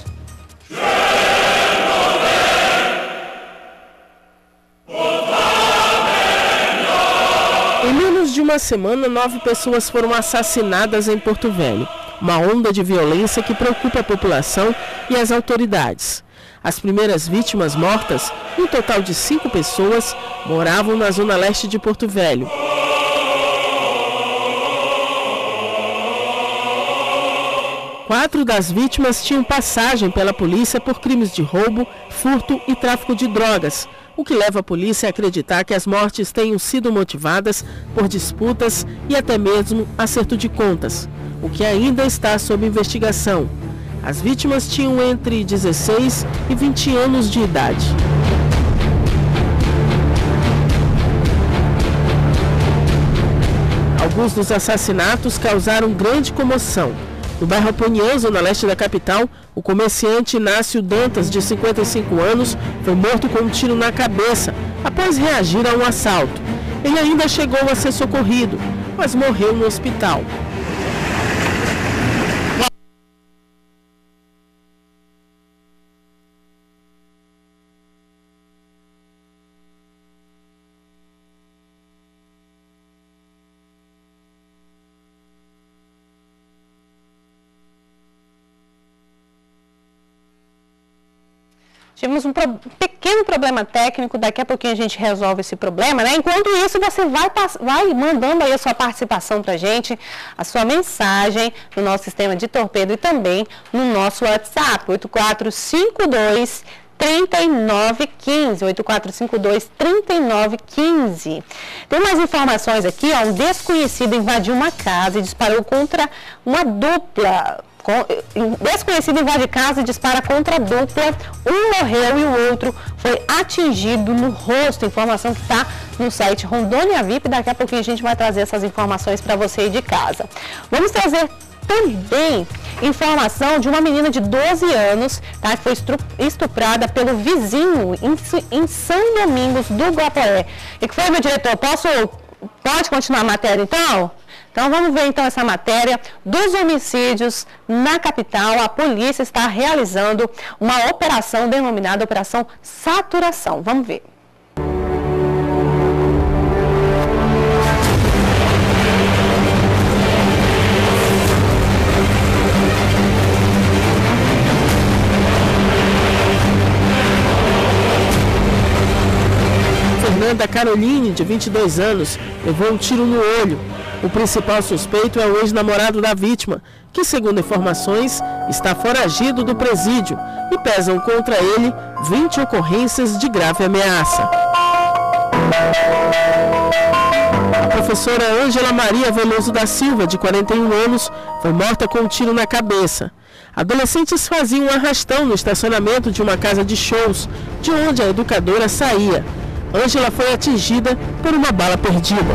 Em menos de uma semana, 9 pessoas foram assassinadas em Porto Velho. Uma onda de violência que preocupa a população e as autoridades. As primeiras vítimas mortas, um total de 5 pessoas, moravam na zona leste de Porto Velho. Quatro das vítimas tinham passagem pela polícia por crimes de roubo, furto e tráfico de drogas, o que leva a polícia a acreditar que as mortes tenham sido motivadas por disputas e até mesmo acerto de contas, o que ainda está sob investigação. As vítimas tinham entre 16 e 20 anos de idade. Alguns dos assassinatos causaram grande comoção. No bairro Aponian, zona leste da capital, o comerciante Inácio Dantas, de 55 anos, foi morto com um tiro na cabeça após reagir a um assalto. Ele ainda chegou a ser socorrido, mas morreu no hospital. Tivemos um pequeno problema técnico, daqui a pouquinho a gente resolve esse problema, né? Enquanto isso, você vai mandando aí a sua participação pra gente, a sua mensagem no nosso sistema de torpedo e também no nosso WhatsApp, 8452-3915, 8452-3915. Tem mais informações aqui, ó, um desconhecido invadiu uma casa e disparou contra uma dupla. Desconhecido invade casa e dispara contra a dupla, um morreu e o outro foi atingido no rosto. Informação que está no site Rondônia VIP, daqui a pouquinho a gente vai trazer essas informações para você aí de casa. Vamos trazer também informação de uma menina de 12 anos, tá, que foi estuprada pelo vizinho em São Domingos do Guaporé. E que foi, meu diretor? Pode continuar a matéria então? Então vamos ver então essa matéria dos homicídios na capital. A polícia está realizando uma operação denominada Operação Saturação. Vamos ver. Fernanda Caroline, de 22 anos, levou um tiro no olho. O principal suspeito é o ex-namorado da vítima, que, segundo informações, está foragido do presídio e pesam contra ele 20 ocorrências de grave ameaça. A professora Ângela Maria Veloso da Silva, de 41 anos, foi morta com um tiro na cabeça. Adolescentes faziam um arrastão no estacionamento de uma casa de shows, de onde a educadora saía. Ângela foi atingida por uma bala perdida.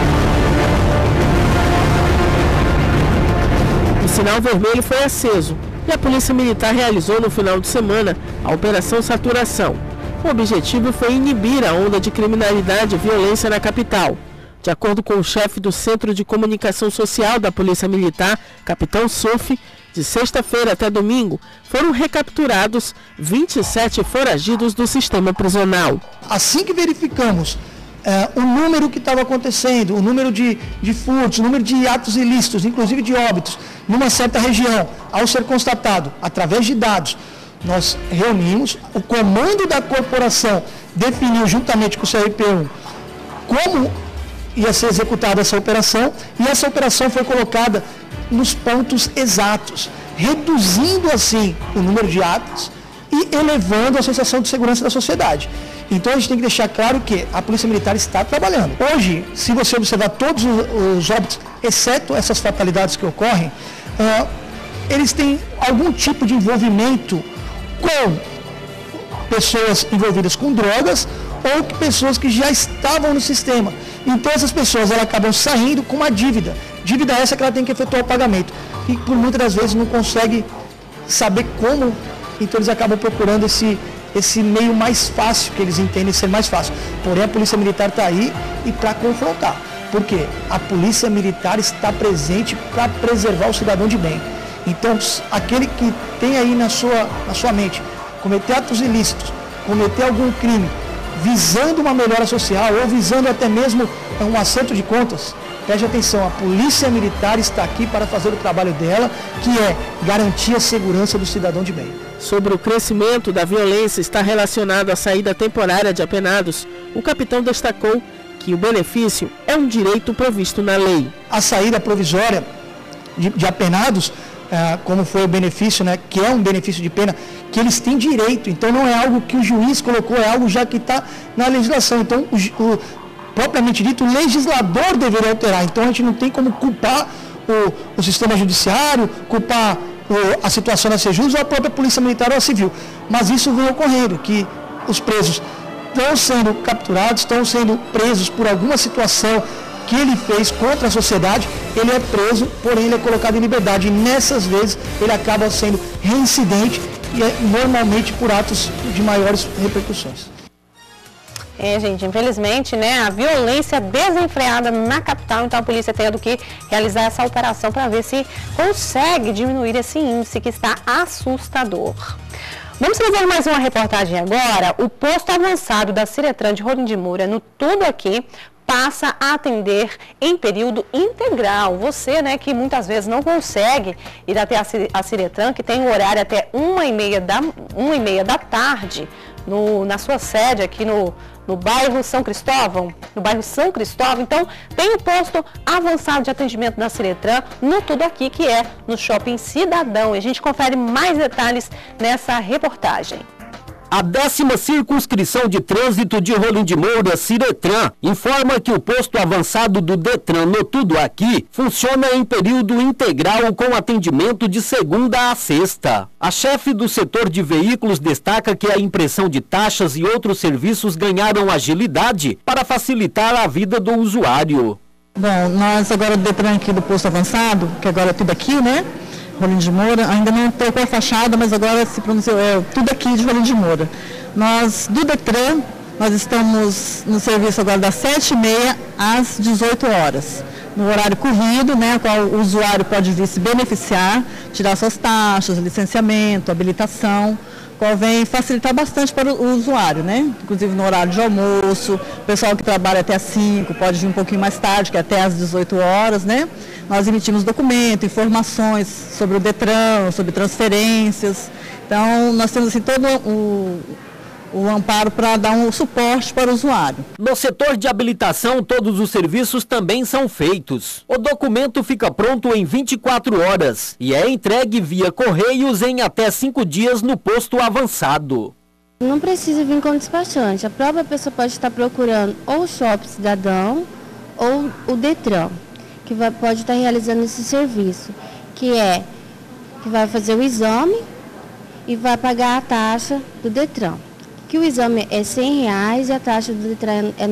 O sinal vermelho foi aceso e a Polícia Militar realizou no final de semana a Operação Saturação. O objetivo foi inibir a onda de criminalidade e violência na capital. De acordo com o chefe do Centro de Comunicação Social da Polícia Militar, Capitão Sofi, de sexta-feira até domingo, foram recapturados 27 foragidos do sistema prisional. Assim que verificamos o número que estava acontecendo, o número de furtos, o número de atos ilícitos, inclusive de óbitos, numa certa região, ao ser constatado, através de dados, nós reunimos, o comando da corporação definiu juntamente com o CRP1 como ia ser executada essa operação, e essa operação foi colocada nos pontos exatos, reduzindo assim o número de atos e elevando a sensação de segurança da sociedade. Então a gente tem que deixar claro que a Polícia Militar está trabalhando. Hoje, se você observar todos os óbitos, exceto essas fatalidades que ocorrem, eles têm algum tipo de envolvimento com pessoas envolvidas com drogas ou pessoas que já estavam no sistema. Então essas pessoas elas acabam saindo com uma dívida. Dívida essa que ela tem que efetuar o pagamento. E por muitas das vezes não consegue saber como, então eles acabam procurando esse meio mais fácil, que eles entendem ser mais fácil. Porém a Polícia Militar está aí e para confrontar. Por quê? A Polícia Militar está presente para preservar o cidadão de bem. Então aquele que tem aí na sua mente cometer atos ilícitos, cometer algum crime, visando uma melhora social ou visando até mesmo um acerto de contas, preste atenção, a Polícia Militar está aqui para fazer o trabalho dela, que é garantir a segurança do cidadão de bem. Sobre o crescimento da violência está relacionado à saída temporária de apenados, o capitão destacou que o benefício é um direito previsto na lei. A saída provisória de apenados, como foi o benefício, né, que é um benefício de pena, que eles têm direito, então não é algo que o juiz colocou, é algo já que está na legislação. Então, propriamente dito, o legislador deveria alterar. Então a gente não tem como culpar o sistema judiciário, culpar a situação da Sejus ou a própria Polícia Militar ou a Civil. Mas isso vem ocorrendo, que os presos estão sendo capturados, estão sendo presos por alguma situação que ele fez contra a sociedade, ele é preso, porém ele é colocado em liberdade. E nessas vezes ele acaba sendo reincidente e é normalmente por atos de maiores repercussões. Gente, infelizmente, né, a violência desenfreada na capital, então a polícia tem que realizar essa operação para ver se consegue diminuir esse índice que está assustador. Vamos fazer mais uma reportagem agora. O posto avançado da Ciretran de Rolim de Moura, no Tudo Aqui, passa a atender em período integral. Você, né, que muitas vezes não consegue ir até a Ciretran, que tem o horário até 1h30 da tarde, na sua sede aqui no bairro São Cristóvão, então tem o posto avançado de atendimento da Ciretran no Tudo Aqui, que é no Shopping Cidadão. E a gente confere mais detalhes nessa reportagem. A 10ª Circunscrição de Trânsito de Rolim de Moura, Ciretran, informa que o posto avançado do Detran no Tudo Aqui funciona em período integral com atendimento de segunda a sexta. A chefe do setor de veículos destaca que a impressão de taxas e outros serviços ganharam agilidade para facilitar a vida do usuário. Bom, nós agora do Detran aqui do posto avançado, que agora é Tudo Aqui, né? Rolim de Moura, ainda não trocou a fachada, mas agora se pronunciou, Tudo Aqui de Rolim de Moura. Nós, do Detran, nós estamos no serviço agora das 7h30 às 18 horas. No horário corrido, né, qual o usuário pode vir se beneficiar, tirar suas taxas, licenciamento, habilitação, qual vem facilitar bastante para o usuário, né? Inclusive no horário de almoço, o pessoal que trabalha até às 5 pode vir um pouquinho mais tarde, que é até às 18 horas, né? Nós emitimos documento, informações sobre o Detran, sobre transferências. Então, nós temos assim, todo o amparo para dar um suporte para o usuário. No setor de habilitação, todos os serviços também são feitos. O documento fica pronto em 24 horas e é entregue via correios em até 5 dias no posto avançado. Não precisa vir com despachante. A própria pessoa pode estar procurando ou o Shopping Cidadão ou o Detran, que pode estar realizando esse serviço, que vai fazer o exame e vai pagar a taxa do Detran. Que o exame é R$100 e a taxa do Detran é R$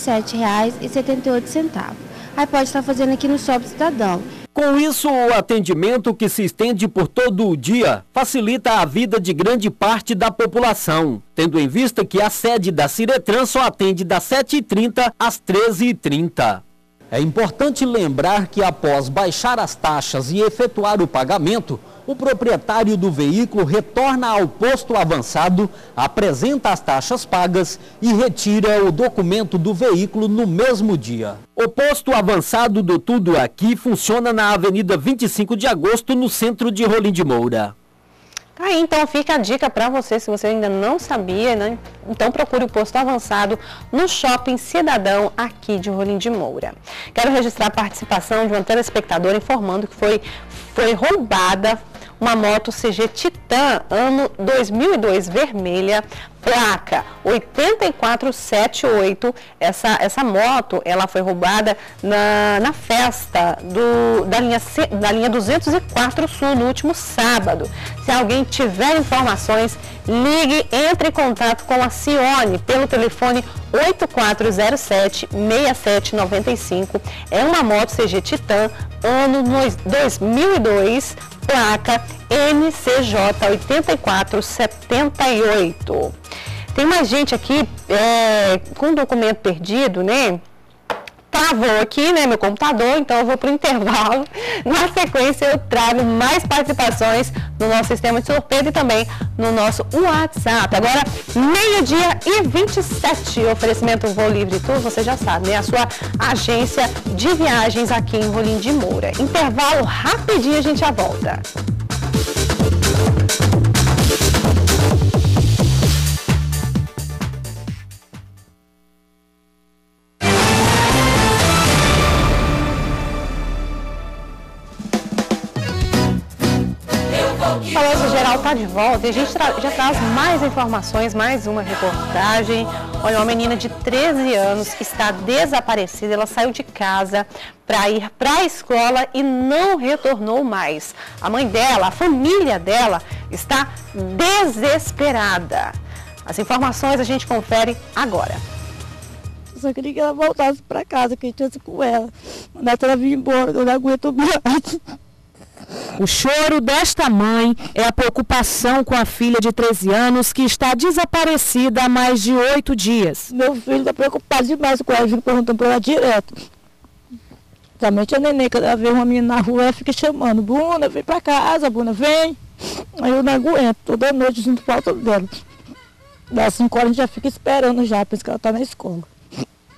97,78. Aí pode estar fazendo aqui no Shopping Cidadão. Com isso, o atendimento, que se estende por todo o dia, facilita a vida de grande parte da população, tendo em vista que a sede da Ciretran só atende das 7h30 às 13h30. É importante lembrar que após baixar as taxas e efetuar o pagamento, o proprietário do veículo retorna ao posto avançado, apresenta as taxas pagas e retira o documento do veículo no mesmo dia. O posto avançado do Tudo Aqui funciona na Avenida 25 de Agosto, no centro de Rolim de Moura. Aí, então fica a dica para você, se você ainda não sabia, né? Então procure o posto avançado no Shopping Cidadão aqui de Rolim de Moura. Quero registrar a participação de uma telespectadora informando que foi roubada uma moto CG Titan ano 2002 vermelha, placa 8478. Essa moto, ela foi roubada na festa da linha 204 Sul no último sábado. Se alguém tiver informações, ligue, entre em contato com a Cione pelo telefone 8407-6795. É uma moto CG Titan ano 2002, placa MCJ 8478. Tem mais gente aqui com documento perdido, né? Travou aqui, né, meu computador, então eu vou para o intervalo. Na sequência eu trago mais participações no nosso sistema de sorteio e também no nosso WhatsApp. Agora, 12h27, oferecimento Voo Livre Tour, você já sabe, né? A sua agência de viagens aqui em Rolim de Moura. Intervalo rapidinho, a gente já volta. O Balanço Geral está de volta e a gente já traz mais informações, mais uma reportagem. Olha, uma menina de 13 anos está desaparecida. Ela saiu de casa para ir para a escola e não retornou mais. A mãe dela, a família dela, está desesperada. As informações a gente confere agora. Eu só queria que ela voltasse para casa, que eu estivesse com ela. Mandasse ela vir embora, eu não aguento mais. O choro desta mãe é a preocupação com a filha de 13 anos que está desaparecida há mais de 8 dias. Meu filho está preocupado demais com ela, fica perguntando para ela direto. Somente a neném, quando ela vê uma menina na rua, ela fica chamando: Bruna, vem para casa, Bruna, vem. Aí eu não aguento, toda noite sinto falta dela. Das 5 horas a gente já fica esperando já, pensa que ela está na escola.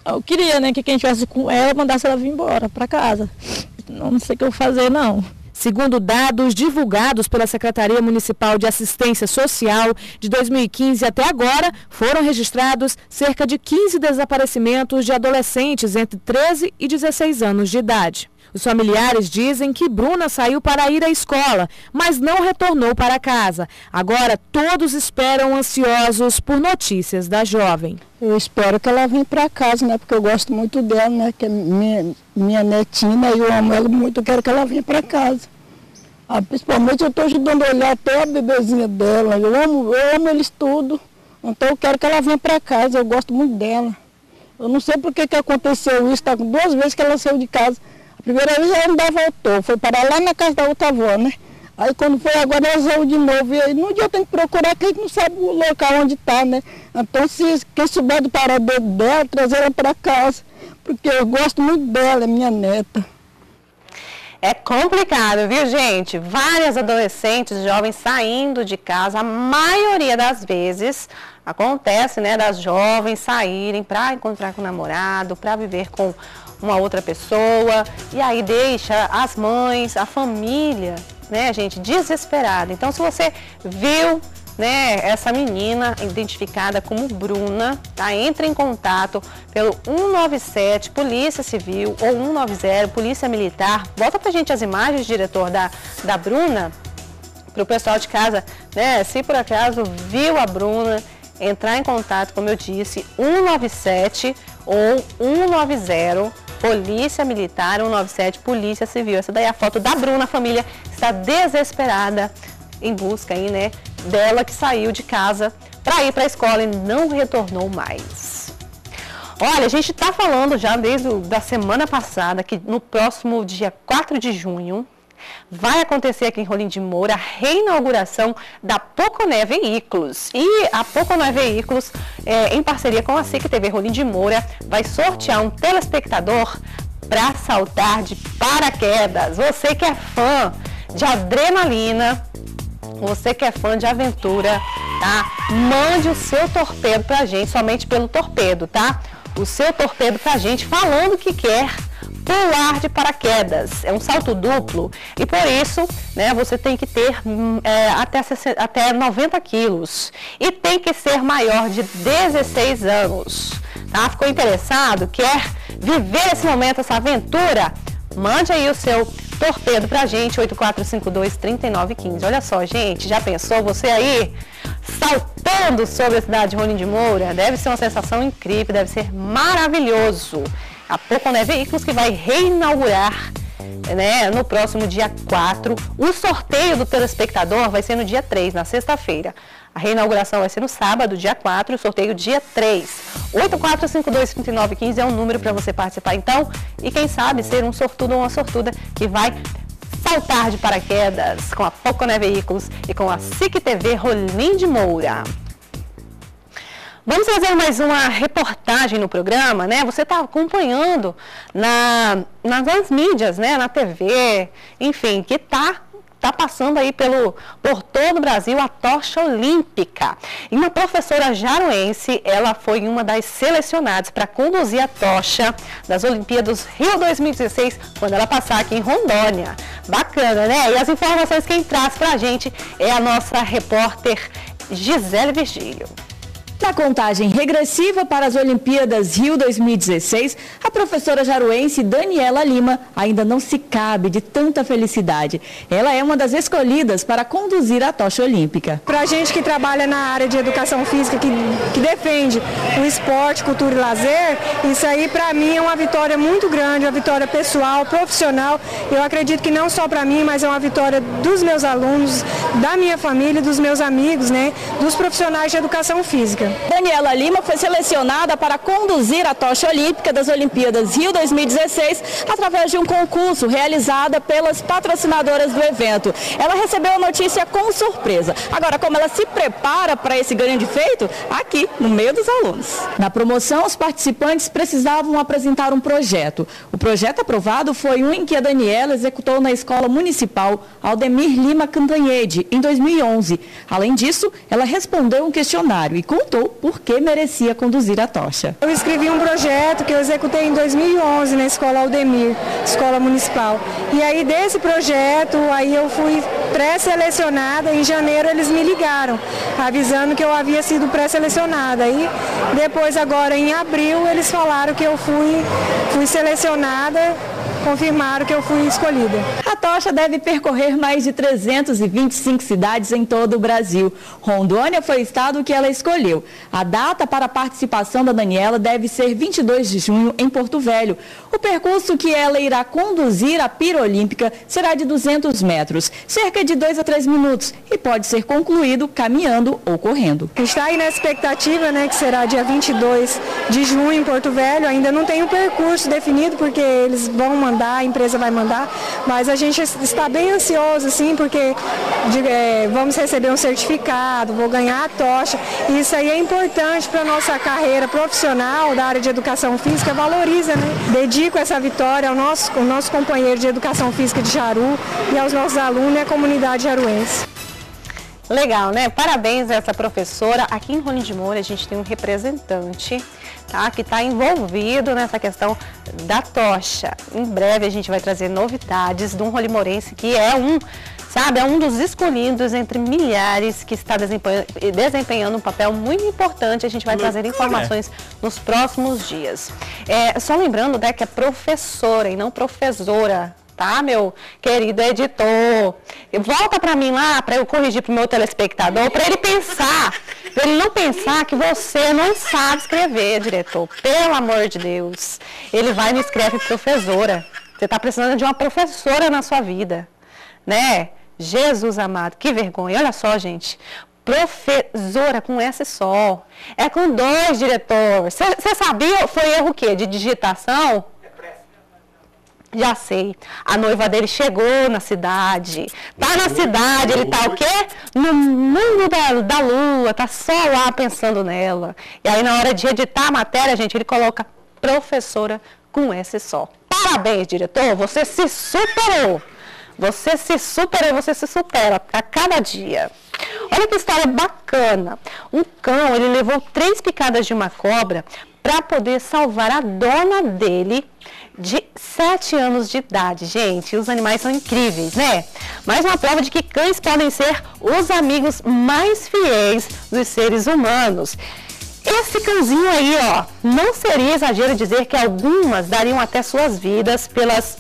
Eu queria, né, que quem estivesse com ela mandasse ela vir embora para casa. Não sei o que eu vou fazer, não. Segundo dados divulgados pela Secretaria Municipal de Assistência Social, de 2015 até agora, foram registrados cerca de 15 desaparecimentos de adolescentes entre 13 e 16 anos de idade. Os familiares dizem que Bruna saiu para ir à escola, mas não retornou para casa. Agora, todos esperam ansiosos por notícias da jovem. Eu espero que ela venha para casa, né? Porque eu gosto muito dela, né? Que é minha netinha, e eu amo ela muito, eu quero que ela venha para casa. Principalmente eu estou ajudando a olhar até a bebezinha dela, eu amo eles tudo. Então eu quero que ela venha para casa, eu gosto muito dela. Eu não sei por que aconteceu isso, está com 2 vezes que ela saiu de casa. A primeira vez ela ainda voltou, foi parar lá na casa da outra avó, né? Aí quando foi agora ela saiu de novo, e aí no dia tem que procurar, que a gente não sabe o local onde está, né? Então se quem souber do paradeiro dela, trazer ela para casa, porque eu gosto muito dela, é minha neta. É complicado, viu, gente? Várias adolescentes, jovens saindo de casa, a maioria das vezes acontece, né, das jovens saírem para encontrar com o namorado, para viver com uma outra pessoa, e aí deixa as mães, a família, né, gente, desesperada. Então, se você viu, né, essa menina identificada como Bruna, tá? Entre em contato pelo 197 Polícia Civil ou 190 Polícia Militar. Bota pra gente as imagens, diretor, da Bruna, pro pessoal de casa, né? Se por acaso viu a Bruna, entrar em contato, como eu disse, 197 ou 190 Polícia Militar, 197 Polícia Civil. Essa daí é a foto da Bruna, a família está desesperada em busca aí, né, dela, que saiu de casa para ir para a escola e não retornou mais. Olha, a gente está falando já desde a semana passada que no próximo dia 4 de junho vai acontecer aqui em Rolim de Moura a reinauguração da Poconé Veículos. E a Poconé Veículos, em parceria com a SIC TV Rolim de Moura, vai sortear um telespectador para saltar de paraquedas. Você que é fã de adrenalina, você que é fã de aventura, tá? Mande o seu torpedo pra gente, somente pelo torpedo, tá? O seu torpedo pra gente, falando que quer pular de paraquedas. É um salto duplo e por isso, né, você tem que ter até 90 quilos e tem que ser maior de 16 anos, tá? Ficou interessado? Quer viver esse momento, essa aventura? Mande aí o seu torpedo pra gente, 8452-3915. Olha só, gente, já pensou você aí saltando sobre a cidade de Rolim de Moura? Deve ser uma sensação incrível, deve ser maravilhoso. A Poconé Veículos que vai reinaugurar, né, no próximo dia 4. O sorteio do telespectador vai ser no dia 3, na sexta-feira. A reinauguração vai ser no sábado, dia 4, o sorteio dia 3. 8452-3915 é o número para você participar, então. E quem sabe ser um sortudo ou uma sortuda que vai saltar de paraquedas com a Poconé Veículos e com a SIC TV Rolim de Moura. Vamos fazer mais uma reportagem no programa, né? Você está acompanhando nas mídias, né? Na TV, enfim, que tá passando aí por todo o Brasil a tocha olímpica. E uma professora jaruense, ela foi uma das selecionadas para conduzir a tocha das Olimpíadas Rio 2016, quando ela passar aqui em Rondônia. Bacana, né? E as informações quem traz para a gente é a nossa repórter Gisele Virgílio. Na contagem regressiva para as Olimpíadas Rio 2016, a professora jaruense Daniela Lima ainda não se cabe de tanta felicidade. Ela é uma das escolhidas para conduzir a tocha olímpica. Para a gente que trabalha na área de educação física, que defende o esporte, cultura e lazer, isso aí para mim é uma vitória muito grande, uma vitória pessoal, profissional. Eu acredito que não só para mim, mas é uma vitória dos meus alunos, da minha família, dos meus amigos, né, dos profissionais de educação física. Daniela Lima foi selecionada para conduzir a tocha olímpica das Olimpíadas Rio 2016 através de um concurso realizado pelas patrocinadoras do evento. Ela recebeu a notícia com surpresa. Agora, como ela se prepara para esse grande feito? Aqui, no meio dos alunos. Na promoção, os participantes precisavam apresentar um projeto. O projeto aprovado foi um em que a Daniela executou na Escola Municipal Aldemir Lima Cantanhede, em 2011. Além disso, ela respondeu um questionário e contou contou por que merecia conduzir a tocha. Eu escrevi um projeto que eu executei em 2011 na Escola Aldemir, Escola Municipal. E aí desse projeto, aí eu fui pré-selecionada. Em janeiro eles me ligaram, avisando que eu havia sido pré-selecionada. E depois, agora em abril, eles falaram que eu fui selecionada, confirmaram que eu fui escolhida. A tocha deve percorrer mais de 325 cidades em todo o Brasil. Rondônia foi o estado que ela escolheu. A data para a participação da Daniela deve ser 22 de junho em Porto Velho. O percurso que ela irá conduzir a pira olímpica será de 200 metros, cerca de 2 a 3 minutos, e pode ser concluído caminhando ou correndo. Está aí na expectativa, né, que será dia 22 de junho em Porto Velho. Ainda não tem o percurso definido, porque eles vão mandar, a empresa vai mandar, mas a gente está bem ansioso, assim, porque vamos receber um certificado, vou ganhar a tocha. Isso aí é importante para a nossa carreira profissional da área de educação física, valoriza, né? Dedico essa vitória ao nosso companheiro de educação física de Jaru e aos nossos alunos e à comunidade jaruense. Legal, né? Parabéns a essa professora. Aqui em Rolim de Moura a gente tem um representante, tá, que está envolvido nessa questão da tocha. Em breve a gente vai trazer novidades de um rolimorense que é um dos escolhidos entre milhares que está desempenhando um papel muito importante. A gente vai trazer informações nos próximos dias. Só lembrando, né, que é professora e não professora. Tá, meu querido editor? Volta para mim lá, para eu corrigir para o meu telespectador, para ele não pensar que você não sabe escrever, diretor. Pelo amor de Deus. Ele vai e não escreve professora. Você está precisando de uma professora na sua vida, né? Jesus amado, que vergonha. Olha só, gente. Professora com S só. É com 2, diretor. Você sabia? Foi erro o quê? De digitação? Já sei. A noiva dele chegou na cidade. Tá na cidade, ele tá o quê? No mundo da lua, tá só lá pensando nela. E aí na hora de editar a matéria, gente, ele coloca professora com S só. Parabéns, diretor, você se superou. Você se supera a cada dia. Olha que história bacana. Um cão, ele levou 3 picadas de uma cobra para poder salvar a dona dele de 7 anos de idade. Gente, os animais são incríveis, né? Mais uma prova de que cães podem ser os amigos mais fiéis dos seres humanos. Esse cãozinho aí, ó, não seria exagero dizer que algumas dariam até suas vidas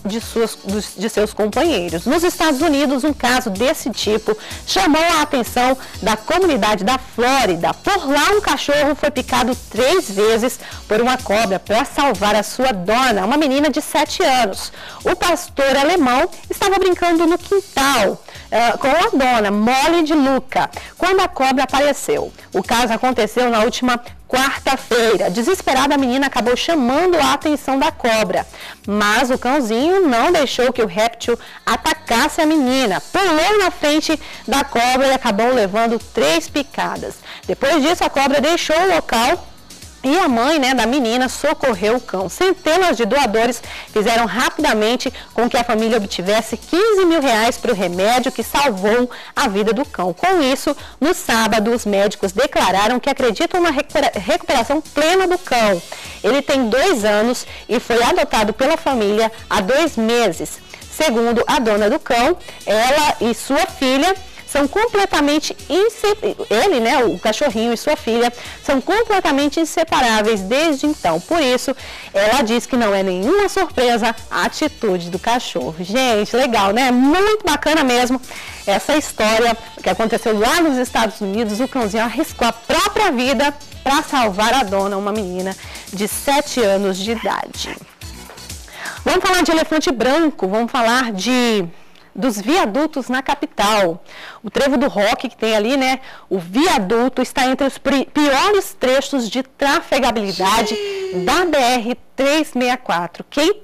de seus companheiros. Nos Estados Unidos, um caso desse tipo chamou a atenção da comunidade da Flórida. Por lá, um cachorro foi picado 3 vezes por uma cobra para salvar a sua dona, uma menina de 7 anos. O pastor alemão estava brincando no quintal com a dona, Molly de Luca, quando a cobra apareceu. O caso aconteceu na última quarta-feira. Desesperada, a menina acabou chamando a atenção da cobra, mas o cãozinho não deixou que o réptil atacasse a menina. Pulou na frente da cobra e acabou levando 3 picadas. Depois disso, a cobra deixou o local e a mãe, né, da menina socorreu o cão. Centenas de doadores fizeram rapidamente com que a família obtivesse R$15 mil para o remédio que salvou a vida do cão. Com isso, no sábado, os médicos declararam que acreditam na recuperação plena do cão. Ele tem 2 anos e foi adotado pela família há 2 meses. Segundo a dona do cão, ela e sua filha são completamente ele, né, o cachorrinho e sua filha, são completamente inseparáveis desde então. Por isso, ela diz que não é nenhuma surpresa a atitude do cachorro. Gente, legal, né? Muito bacana mesmo essa história que aconteceu lá nos Estados Unidos. O cãozinho arriscou a própria vida para salvar a dona, uma menina de 7 anos de idade. Vamos falar de elefante branco, vamos falar dos viadutos na capital. O Trevo do Rock, que tem ali, né, o viaduto está entre os piores trechos de trafegabilidade da BR-364.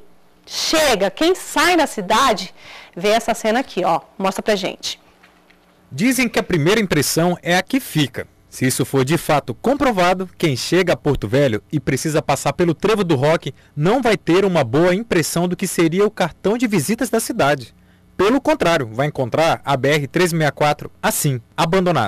Quem sai da cidade, vê essa cena aqui, ó, mostra pra gente. Dizem que a primeira impressão é a que fica. Se isso for de fato comprovado, quem chega a Porto Velho e precisa passar pelo Trevo do Rock não vai ter uma boa impressão do que seria o cartão de visitas da cidade. Pelo contrário, vai encontrar a BR-364 assim, abandonada.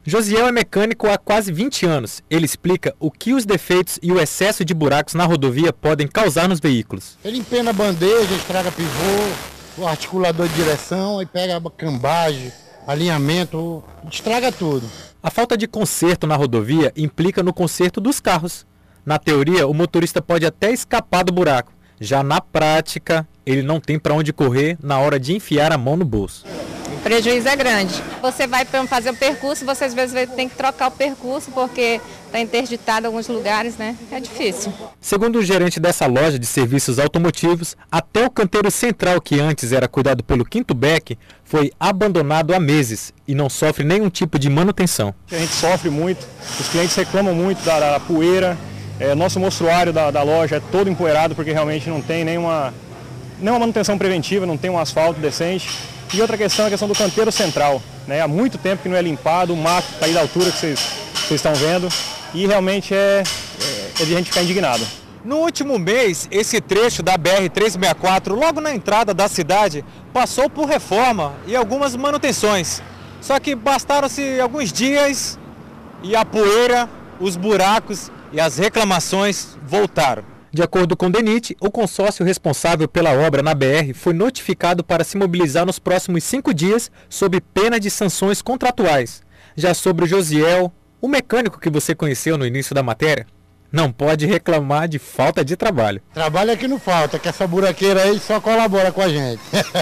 Josiel é mecânico há quase 20 anos. Ele explica o que os defeitos e o excesso de buracos na rodovia podem causar nos veículos. Ele empena a bandeja, estraga pivô, o articulador de direção, aí pega a cambagem, alinhamento, estraga tudo. A falta de conserto na rodovia implica no conserto dos carros. Na teoria, o motorista pode até escapar do buraco. Já na prática, ele não tem para onde correr na hora de enfiar a mão no bolso. O prejuízo é grande. Você vai fazer o percurso, você às vezes tem que trocar o percurso porque está interditado em alguns lugares, né? É difícil. Segundo o gerente dessa loja de serviços automotivos, até o canteiro central, que antes era cuidado pelo Quinto Beck, foi abandonado há meses e não sofre nenhum tipo de manutenção. A gente sofre muito, os clientes reclamam muito da poeira, nosso mostruário da loja é todo empoeirado porque realmente não tem nenhuma manutenção preventiva, não tem um asfalto decente. E outra questão é a questão do canteiro central, né? Há muito tempo que não é limpado, o mato está aí da altura que vocês estão vendo e realmente é de a gente ficar indignado. No último mês, esse trecho da BR-364, logo na entrada da cidade, passou por reforma e algumas manutenções. Só que bastaram-se alguns dias e a poeira, os buracos e as reclamações voltaram. De acordo com o DENIT, o consórcio responsável pela obra na BR foi notificado para se mobilizar nos próximos 5 dias sob pena de sanções contratuais. Já sobre o Josiel, o mecânico que você conheceu no início da matéria, não pode reclamar de falta de trabalho. Trabalho é que não falta, que essa buraqueira aí só colabora com a gente.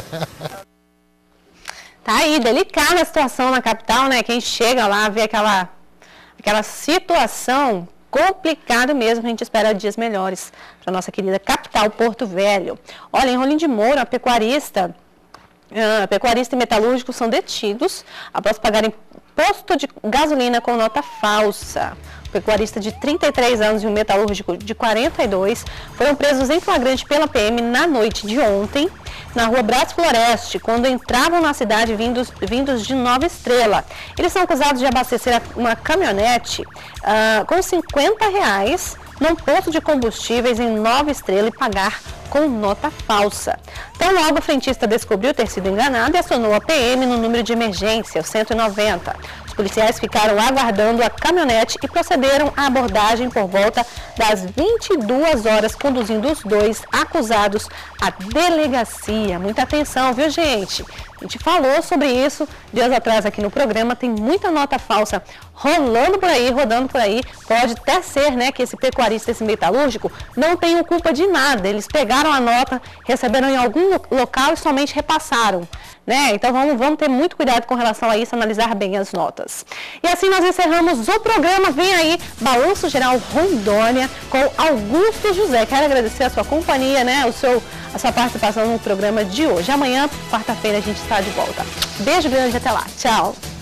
Tá aí, delicada a situação na capital, né? Quem chega lá vê aquela situação complicado mesmo, a gente espera dias melhores para a nossa querida capital Porto Velho. Olha, em Rolim de Moura, pecuarista e metalúrgico são detidos após pagarem posto de gasolina com nota falsa. O pecuarista de 33 anos e um metalúrgico de 42 foram presos em flagrante pela PM na noite de ontem, na rua Brás Floreste, quando entravam na cidade vindos de Nova Estrela. Eles são acusados de abastecer uma caminhonete com R$50 num posto de combustíveis em Nova Estrela e pagar com nota falsa. Então, logo o frentista descobriu ter sido enganado e acionou a PM no número de emergência, o 190. Os policiais ficaram aguardando a caminhonete e procederam à abordagem por volta das 22 horas, conduzindo os dois acusados à delegacia. Muita atenção, viu, gente? A gente falou sobre isso dias atrás aqui no programa, tem muita nota falsa rolando por aí, rodando por aí. Pode até ser, né, que esse pecuarista, esse metalúrgico, não tenha culpa de nada. Eles pegaram a nota, receberam em algum local e somente repassaram, né? Então vamos ter muito cuidado com relação a isso, analisar bem as notas. E assim nós encerramos o programa. Vem aí, Balanço Geral Rondônia com Augusto José. Quero agradecer a sua companhia, né, a sua participação no programa de hoje. Amanhã, quarta-feira, a gente está de volta. Beijo grande, até lá. Tchau.